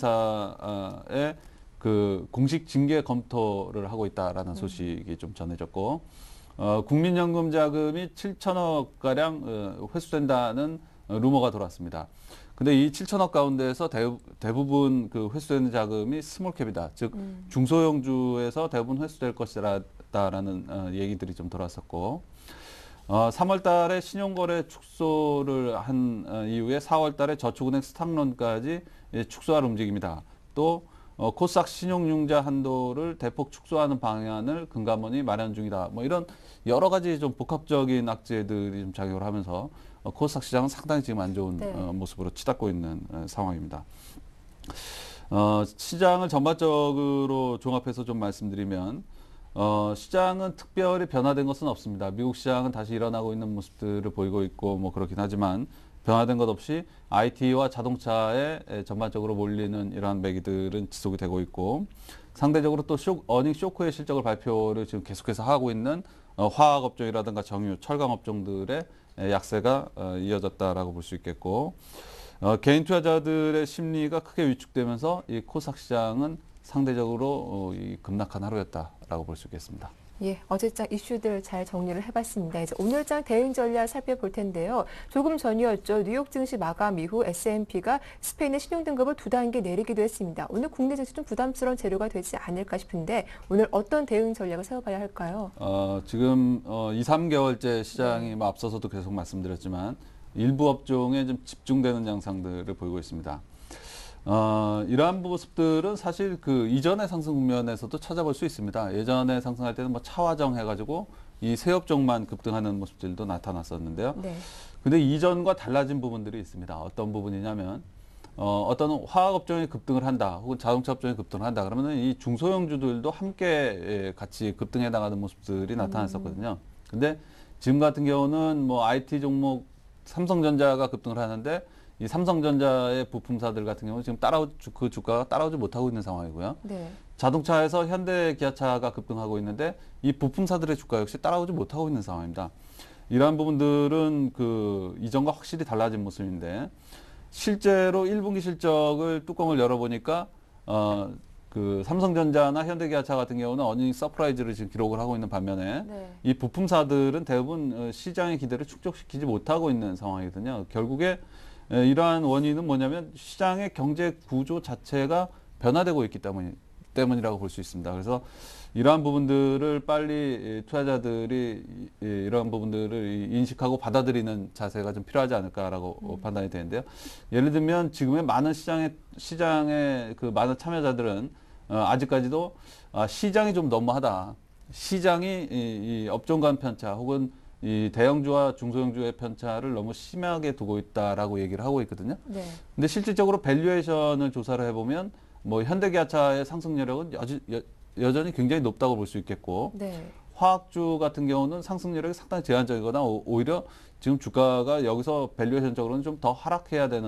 증권사의 그 공식 징계 검토를 하고 있다라는 소식이 좀 전해졌고, 어, 국민연금 자금이 칠천억 가량 어, 회수된다는 루머가 돌았습니다. 근데 이 칠천억 가운데에서 대, 대부분 그 회수되는 자금이 스몰캡이다. 즉 음. 중소형주에서 대부분 회수될 것이라는 어, 얘기들이 좀 돌았었고, 어, 삼월 달에 신용거래 축소를 한 어, 이후에 사월 달에 저축은행 스탁론까지 예, 축소할 움직임이다. 또 어, 코스닥 신용융자 한도를 대폭 축소하는 방안을 금감원이 마련 중이다. 뭐 이런 여러 가지 좀 복합적인 악재들이 좀 작용을 하면서 어, 코스닥 시장은 상당히 지금 안 좋은 네. 어, 모습으로 치닫고 있는 어, 상황입니다. 어, 시장을 전반적으로 종합해서 좀 말씀드리면 어, 시장은 특별히 변화된 것은 없습니다. 미국 시장은 다시 일어나고 있는 모습들을 보이고 있고 뭐 그렇긴 하지만 변화된 것 없이 아이티와 자동차에 전반적으로 몰리는 이러한 매기들은 지속이 되고 있고, 상대적으로 또 쇼, 어닝 쇼크의 실적을 발표를 지금 계속해서 하고 있는 어, 화학업종이라든가 정유, 철강업종들의 약세가 어, 이어졌다라고 볼 수 있겠고, 어, 개인 투자자들의 심리가 크게 위축되면서 이 코스닥 시장은 상대적으로 어, 이 급락한 하루였다라고 볼 수 있겠습니다. 예, 어제장 이슈들 잘 정리를 해봤습니다. 이제 오늘장 대응 전략 살펴볼 텐데요. 조금 전이었죠. 뉴욕 증시 마감 이후 에스 앤 피가 스페인의 신용등급을 두 단계 내리기도 했습니다. 오늘 국내 증시 좀 부담스러운 재료가 되지 않을까 싶은데 오늘 어떤 대응 전략을 세워봐야 할까요? 어, 지금 어, 이, 삼 개월째 시장이 네. 뭐 앞서서도 계속 말씀드렸지만 일부 업종에 좀 집중되는 양상들을 보이고 있습니다. 어, 이러한 모습들은 사실 그 이전의 상승 국면에서도 찾아볼 수 있습니다. 예전에 상승할 때는 뭐 차화정 해가지고 이 세 업종만 급등하는 모습들도 나타났었는데요. 네. 근데 이전과 달라진 부분들이 있습니다. 어떤 부분이냐면, 어, 어떤 화학 업종이 급등을 한다, 혹은 자동차 업종이 급등을 한다, 그러면은 이 중소형주들도 함께 같이 급등해 나가는 모습들이 나타났었거든요. 근데 지금 같은 경우는 뭐 아이티 종목 삼성전자가 급등을 하는데, 이 삼성전자의 부품사들 같은 경우는 지금 따라오, 그 주가가 따라오지 못하고 있는 상황이고요. 네. 자동차에서 현대 기아차가 급등하고 있는데 이 부품사들의 주가 역시 따라오지 못하고 있는 상황입니다. 이러한 부분들은 그 이전과 확실히 달라진 모습인데, 실제로 일 분기 실적을 뚜껑을 열어보니까 어, 그 삼성전자나 현대기아차 같은 경우는 어닝 서프라이즈를 지금 기록을 하고 있는 반면에 네. 이 부품사들은 대부분 시장의 기대를 충족시키지 못하고 있는 상황이거든요. 결국에 이러한 원인은 뭐냐면 시장의 경제 구조 자체가 변화되고 있기 때문, 때문이라고 볼 수 있습니다. 그래서 이러한 부분들을 빨리 투자자들이 이러한 부분들을 인식하고 받아들이는 자세가 좀 필요하지 않을까라고 음. 판단이 되는데요. 예를 들면 지금의 많은 시장의, 시장의 그 많은 참여자들은 어, 아직까지도 아, 시장이 좀 너무하다. 시장이 이, 이 업종 간 편차 혹은 이 대형주와 중소형주의 편차를 너무 심하게 두고 있다라고 얘기를 하고 있거든요. 네. 근데 실질적으로 밸류에이션을 조사를 해보면 뭐 현대기아차의 상승 여력은 여지, 여, 여전히 굉장히 높다고 볼 수 있겠고, 네. 화학주 같은 경우는 상승 여력이 상당히 제한적이거나 오, 오히려 지금 주가가 여기서 밸류에이션적으로는 좀 더 하락해야 되는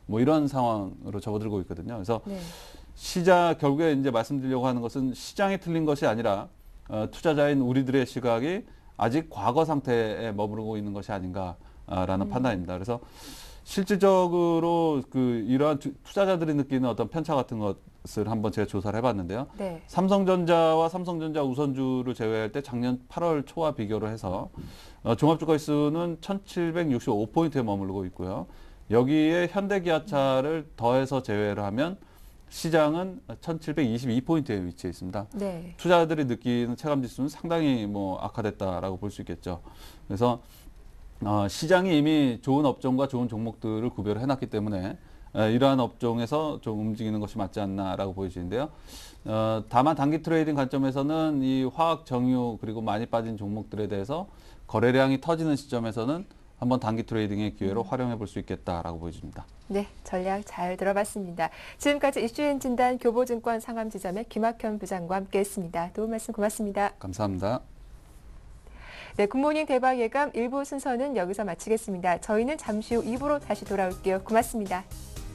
뭐 이런 상황으로 접어들고 있거든요. 그래서 네. 시장 결국에 이제 말씀드리려고 하는 것은 시장이 틀린 것이 아니라 어, 투자자인 우리들의 시각이 아직 과거 상태에 머무르고 있는 것이 아닌가라는 음. 판단입니다. 그래서 실질적으로 그 이러한 투자자들이 느끼는 어떤 편차 같은 것을 한번 제가 조사를 해봤는데요. 네. 삼성전자와 삼성전자 우선주를 제외할 때 작년 팔월 초와 비교를 해서 어, 종합주가지수는 천칠백육십오 포인트에 머무르고 있고요. 여기에 현대기아차를 더해서 제외를 하면 시장은 천칠백이십이 포인트에 위치해 있습니다. 네. 투자자들이 느끼는 체감지수는 상당히 뭐 악화됐다라고 볼 수 있겠죠. 그래서 어, 시장이 이미 좋은 업종과 좋은 종목들을 구별을 해놨기 때문에 에, 이러한 업종에서 좀 움직이는 것이 맞지 않나라고 보여지는데요. 어, 다만 단기 트레이딩 관점에서는 이 화학, 정유 그리고 많이 빠진 종목들에 대해서 거래량이 터지는 시점에서는 한번 단기 트레이딩의 기회로 활용해 볼 수 있겠다라고 보여집니다. 네, 전략 잘 들어봤습니다. 지금까지 이슈엔 진단 교보증권 상암지점의 김학현 부장과 함께했습니다. 도움 말씀 고맙습니다. 감사합니다. 네, 굿모닝 대박 예감 일 부 순서는 여기서 마치겠습니다. 저희는 잠시 후 이 부로 다시 돌아올게요. 고맙습니다.